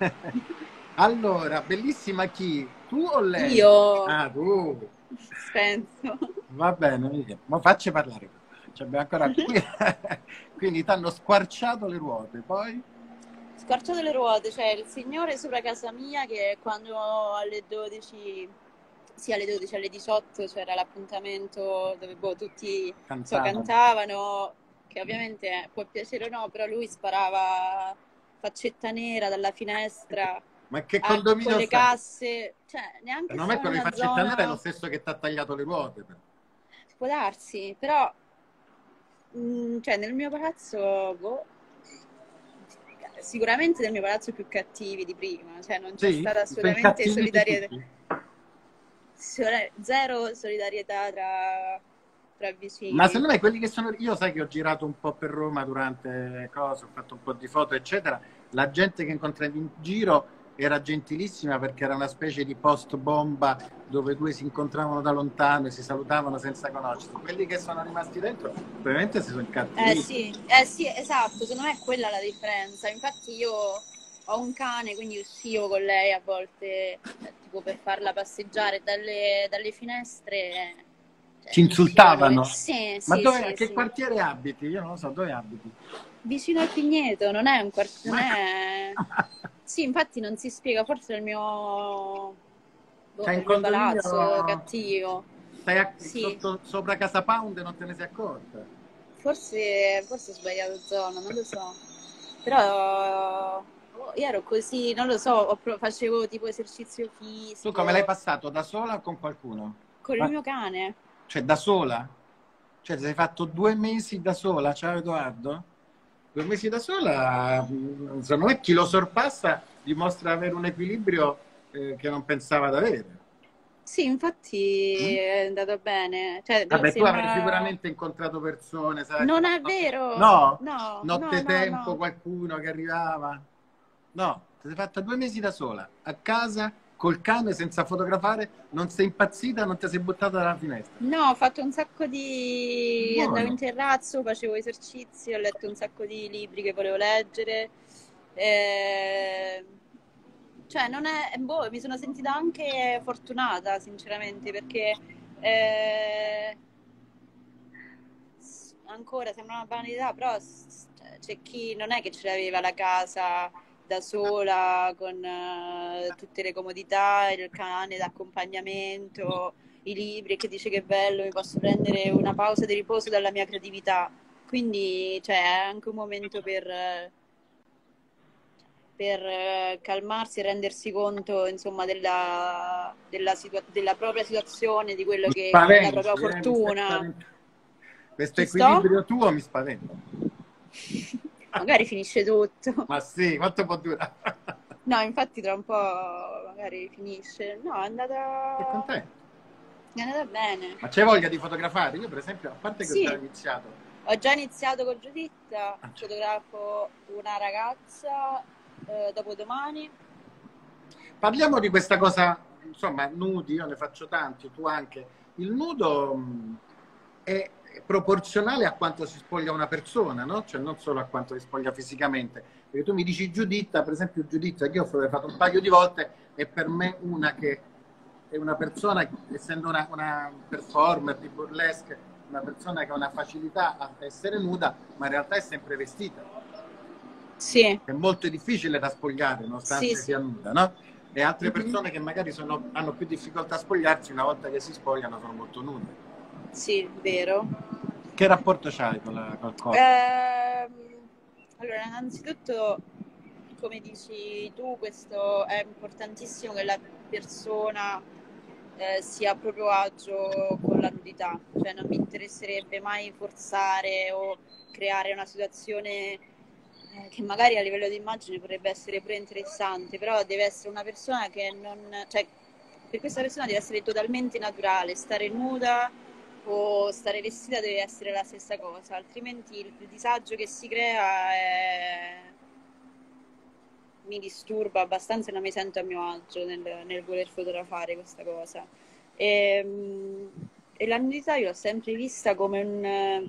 Allora, bellissima chi? Tu o lei? Io Ah, tu. penso. Va bene, Michela. Ma facci parlare. Ci abbiamo ancora qui. Quindi ti hanno squarciato le ruote, poi? Squarciate le ruote, c'è il signore sopra casa mia che quando alle dodici, sì, alle dodici, alle diciotto c'era l'appuntamento dove boh, tutti so, Cantavano. cantavano, che ovviamente può piacere o no, però lui sparava faccetta nera dalla finestra Ma che a, con condominio le stai? casse, cioè neanche Secondo me stava in quello di una faccetta nera è lo zona, stesso che ti ha tagliato le ruote. però. può darsi, però mm, cioè nel mio palazzo, boh, sicuramente nel mio palazzo più cattivi di prima, cioè non c'è Sì? stata Sono assolutamente incattiviti solidarietà, tutti. zero solidarietà tra, tra Ma vicini. secondo me quelli che sono... Io sai che ho girato un po' per Roma durante cose, ho fatto un po' di foto, eccetera. La gente che incontravi in giro era gentilissima perché era una specie di post bomba dove due si incontravano da lontano e si salutavano senza conoscersi. Quelli che sono rimasti dentro probabilmente si sono Eh incattiviti. sì, eh sì, esatto, secondo me è quella la differenza. Infatti io ho un cane, quindi uscivo con lei a volte, eh, tipo per farla passeggiare dalle, dalle finestre, Ci cioè, uscivano. e- insultavano. Sì, Ma sì, dove, a sì, che sì. quartiere abiti? Io non lo so, dove abiti? Vicino al Pigneto, non è un quartiere, non Ma... è... Sì, infatti non si spiega, forse è il mio, boh, C'hai è un il mio condominio, palazzo cattivo. stai a- Sì, sotto, sopra Casa Pound e non te ne sei accorta. forse, forse ho sbagliato zona, non lo so. Però boh, io ero così, non lo so, ho pro- facevo tipo esercizio Tu come l'hai fisico passato? Da sola o con qualcuno? con il Ma- mio cane. Cioè, da sola? Cioè, ti sei fatto due mesi da sola? Ciao Edoardo? Due mesi da sola, mh, secondo me chi lo sorpassa dimostra avere un equilibrio eh, che non pensava di avere. Sì, infatti Mm? è andato bene. Cioè, do- Vabbè, tu avrai sembra... sicuramente incontrato persone, sai, Non è notte- vero! no, No, no, notte no, tempo, no. qualcuno che arrivava. No, ti sei fatta due mesi da sola, a casa, col cane, senza fotografare, non sei impazzita, non ti sei buttata dalla finestra. No, ho fatto un sacco di... andavo in Buono. terrazzo, facevo esercizi, ho letto un sacco di libri che volevo leggere. Eh, Cioè, non è... boh, mi sono sentita anche fortunata, sinceramente, perché eh, s- ancora sembra una banalità, però s- cioè, c'è chi non è che ce l'aveva la casa da sola con eh, tutte le comodità, il cane d'accompagnamento, i libri, che dice che è bello, mi posso prendere una pausa di riposo dalla mia creatività. Quindi, cioè, è anche un momento per, eh, per eh, calmarsi e rendersi conto, insomma, della, della situa- della propria situazione, di quello Mi che non è la propria spaventi, eh? Mi stai fortuna. spaventando. Questo Ci sto? equilibrio tuo mi spaventa. Magari finisce tutto. Ma sì, quanto può durare? No, infatti tra un po' magari finisce. No, è Sono andata, contento. è andata bene. Ma c'è voglia di fotografare? Io, per esempio, a parte che ho già Sì, iniziato, ho già iniziato con Giuditta, ah, cioè, fotografo una ragazza eh, dopodomani. parliamo di questa cosa, insomma, nudi, io ne faccio tanti, tu anche. Il nudo mh, è proporzionale a quanto si spoglia una persona, no? Cioè non solo a quanto si spoglia fisicamente. Perché tu mi dici Giuditta, per esempio Giuditta, che io ho fotografato un paio di volte, è per me una che è una persona, essendo una, una performer di burlesque, una persona che ha una facilità a essere nuda, ma in realtà è sempre vestita. Sì, È molto difficile da spogliare, sì, nonostante sia sì. nuda, no? E altre Mhm. persone che magari sono- hanno più difficoltà a spogliarsi, una volta che si spogliano sono molto nude. Sì, vero. Che rapporto c'hai con la- col corpo? Ehm, allora, innanzitutto, come dici tu, questo è importantissimo che la persona eh, sia a proprio agio con la nudità, cioè non mi interesserebbe mai forzare o creare una situazione eh, che magari a livello di immagine potrebbe essere pure interessante, però deve essere una persona che non, cioè, per questa persona deve essere totalmente naturale, stare nuda o stare vestita deve essere la stessa cosa, altrimenti il disagio che si crea è... mi disturba abbastanza e non mi sento a mio agio nel, nel voler fotografare questa cosa. E, e la nudità io l'ho sempre vista come un,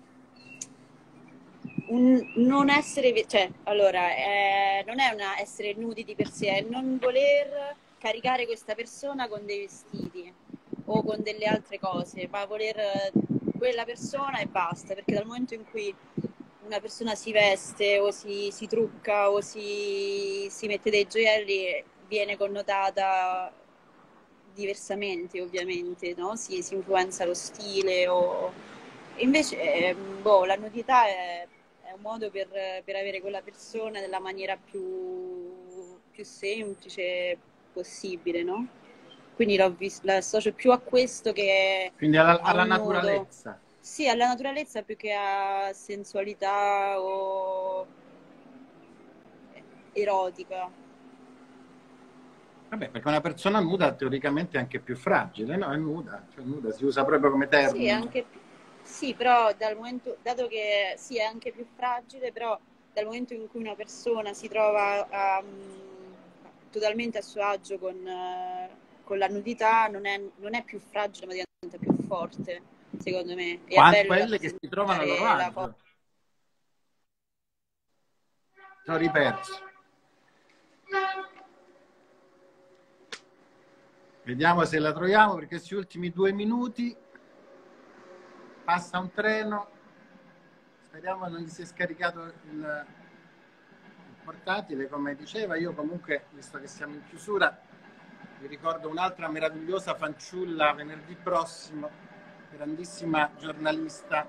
un non essere, cioè, allora, eh, non è una essere nudi di per sé, è non voler caricare questa persona con dei vestiti o con delle altre cose, ma voler eh, quella persona e basta, perché dal momento in cui una persona si veste o si, si trucca o si, si mette dei gioielli viene connotata diversamente, ovviamente, no? Si, si influenza lo stile o, invece, eh, boh, la nudità è, è un modo per, per avere quella persona nella maniera più, più semplice possibile, no? Quindi l'ho vis- la associo più a questo che Quindi alla, a alla un nudo. naturalezza. Sì, alla naturalezza più che a sensualità o erotica. Vabbè, perché una persona nuda teoricamente è anche più fragile, no? È nuda, cioè nuda si usa proprio come Sì, è termine. anche più- sì, però dal momento, dato che sì, è anche più fragile, però dal momento in cui una persona si trova a, mm, totalmente a suo agio con, eh, con la nudità, non è, non è più fragile, ma diventa più forte, secondo me. E è Qua- bello quelle che si trovano a loro rappresentare la cosa. agio. Sono riperso. Vediamo se la troviamo, perché questi ultimi due minuti passa un treno. Speriamo non gli sia scaricato il, il portatile, come diceva. Io comunque, visto che siamo in chiusura, vi ricordo un'altra meravigliosa fanciulla venerdì prossimo, grandissima giornalista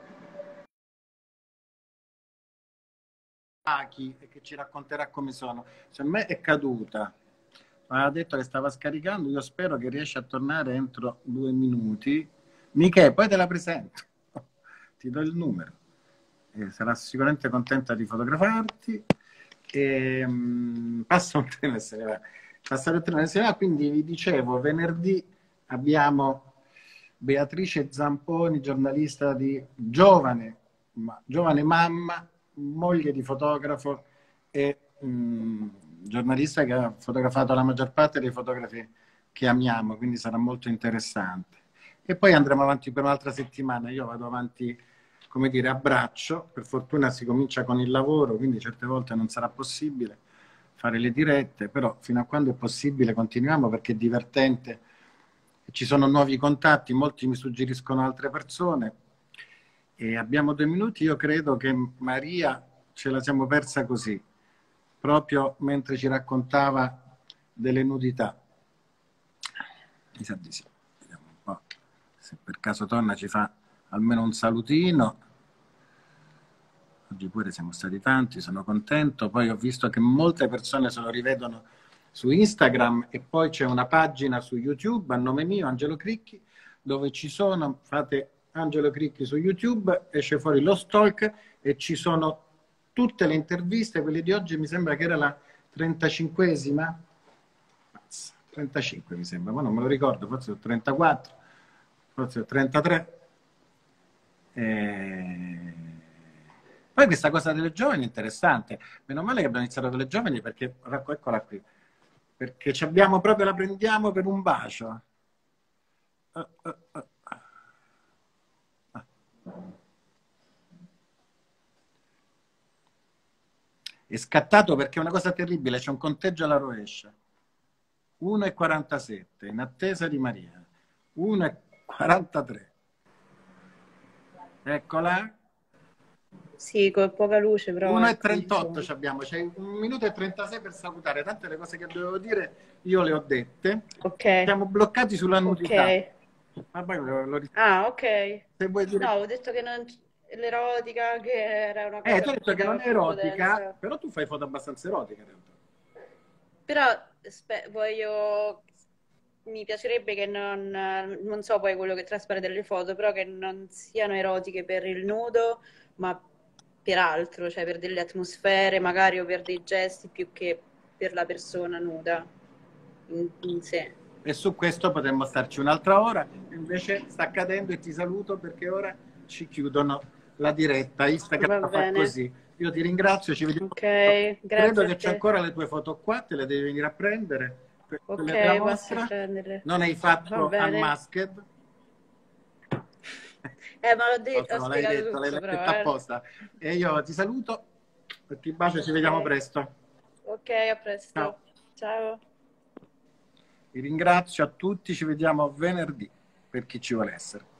e che ci racconterà come sono. Se a me è caduta, ha detto che stava scaricando, io spero che riesca a tornare entro due minuti. Michele, poi te la presento, ti do il numero. Eh, sarà sicuramente contenta di fotografarti. E, um, passa un treno e se ne va. Passa un treno e se ne va, quindi vi dicevo, venerdì abbiamo Beatrice Zamponi, giornalista di giovane, ma, giovane mamma, moglie di fotografo e mh, giornalista che ha fotografato la maggior parte dei fotografi che amiamo, quindi sarà molto interessante. E poi andremo avanti per un'altra settimana. Io vado avanti, come dire, a braccio. Per fortuna si comincia con il lavoro, quindi certe volte non sarà possibile fare le dirette, però fino a quando è possibile continuiamo perché è divertente. Ci sono nuovi contatti, molti mi suggeriscono altre persone. E abbiamo due minuti, io credo che Maria ce la siamo persa così, proprio mentre ci raccontava delle nudità. Mi sa di sì. Vediamo un po'. Se per caso torna ci fa almeno un salutino. Oggi pure siamo stati tanti, sono contento. Poi ho visto che molte persone se lo rivedono su Instagram e poi c'è una pagina su YouTube a nome mio, Angelo Cricchi, dove ci sono, fate Angelo Cricchi su YouTube, esce fuori lo stalk e ci sono tutte le interviste, quelle di oggi mi sembra che era la trentacinquesima, trentacinque mi sembra, ma non me lo ricordo, forse trentaquattro, forse trentatré. E... Poi questa cosa delle giovani è interessante, meno male che abbiamo iniziato con le giovani perché, eccola qui, perché ci abbiamo proprio, la prendiamo per un bacio. Uh, uh, uh. È scattato perché è una cosa terribile, c'è un conteggio alla rovescia. uno e quarantasette in attesa di Maria. uno e quarantatré. Eccola. Sì, con poca luce, però uno e ecco, trentotto insomma. abbiamo, c'è un minuto e trentasei per salutare. Tante le cose che dovevo dire io le ho dette. Ok, Siamo bloccati sulla nudità. ok. Ma poi lo, lo... Ah, ok. Se vuoi No, dire... ho detto che non... l'erotica, che era una Eh, cosa tu hai che detto mi che non dava è più erotica, potenza. però tu fai foto abbastanza erotica in realtà. Però spe- voglio... Mi piacerebbe che non... Non so poi quello che traspare dalle foto, però che non siano erotiche per il nudo, ma per altro, cioè per delle atmosfere magari o per dei gesti più che per la persona nuda in, in sé. E su questo potremmo starci un'altra ora, invece sta accadendo e ti saluto perché ora ci chiudono la diretta. Instagram Va la fa bene. così. Io ti ringrazio, ci vediamo. Ok, Credo grazie a che c'è te. ancora le tue foto qua, te le devi venire a prendere, quelle della Ok, passo a mostra. prenderle. Non hai Va fatto bene. unmasked. Eh, ma l'ho de- ho Non l'hai spiegato detto, l'hai tutto detto però, eh. apposta. E io ti saluto, ti bacio, ci vediamo Ok, presto. ok, a Ciao. presto. Ciao. Vi ringrazio a tutti, ci vediamo venerdì per chi ci vuole essere.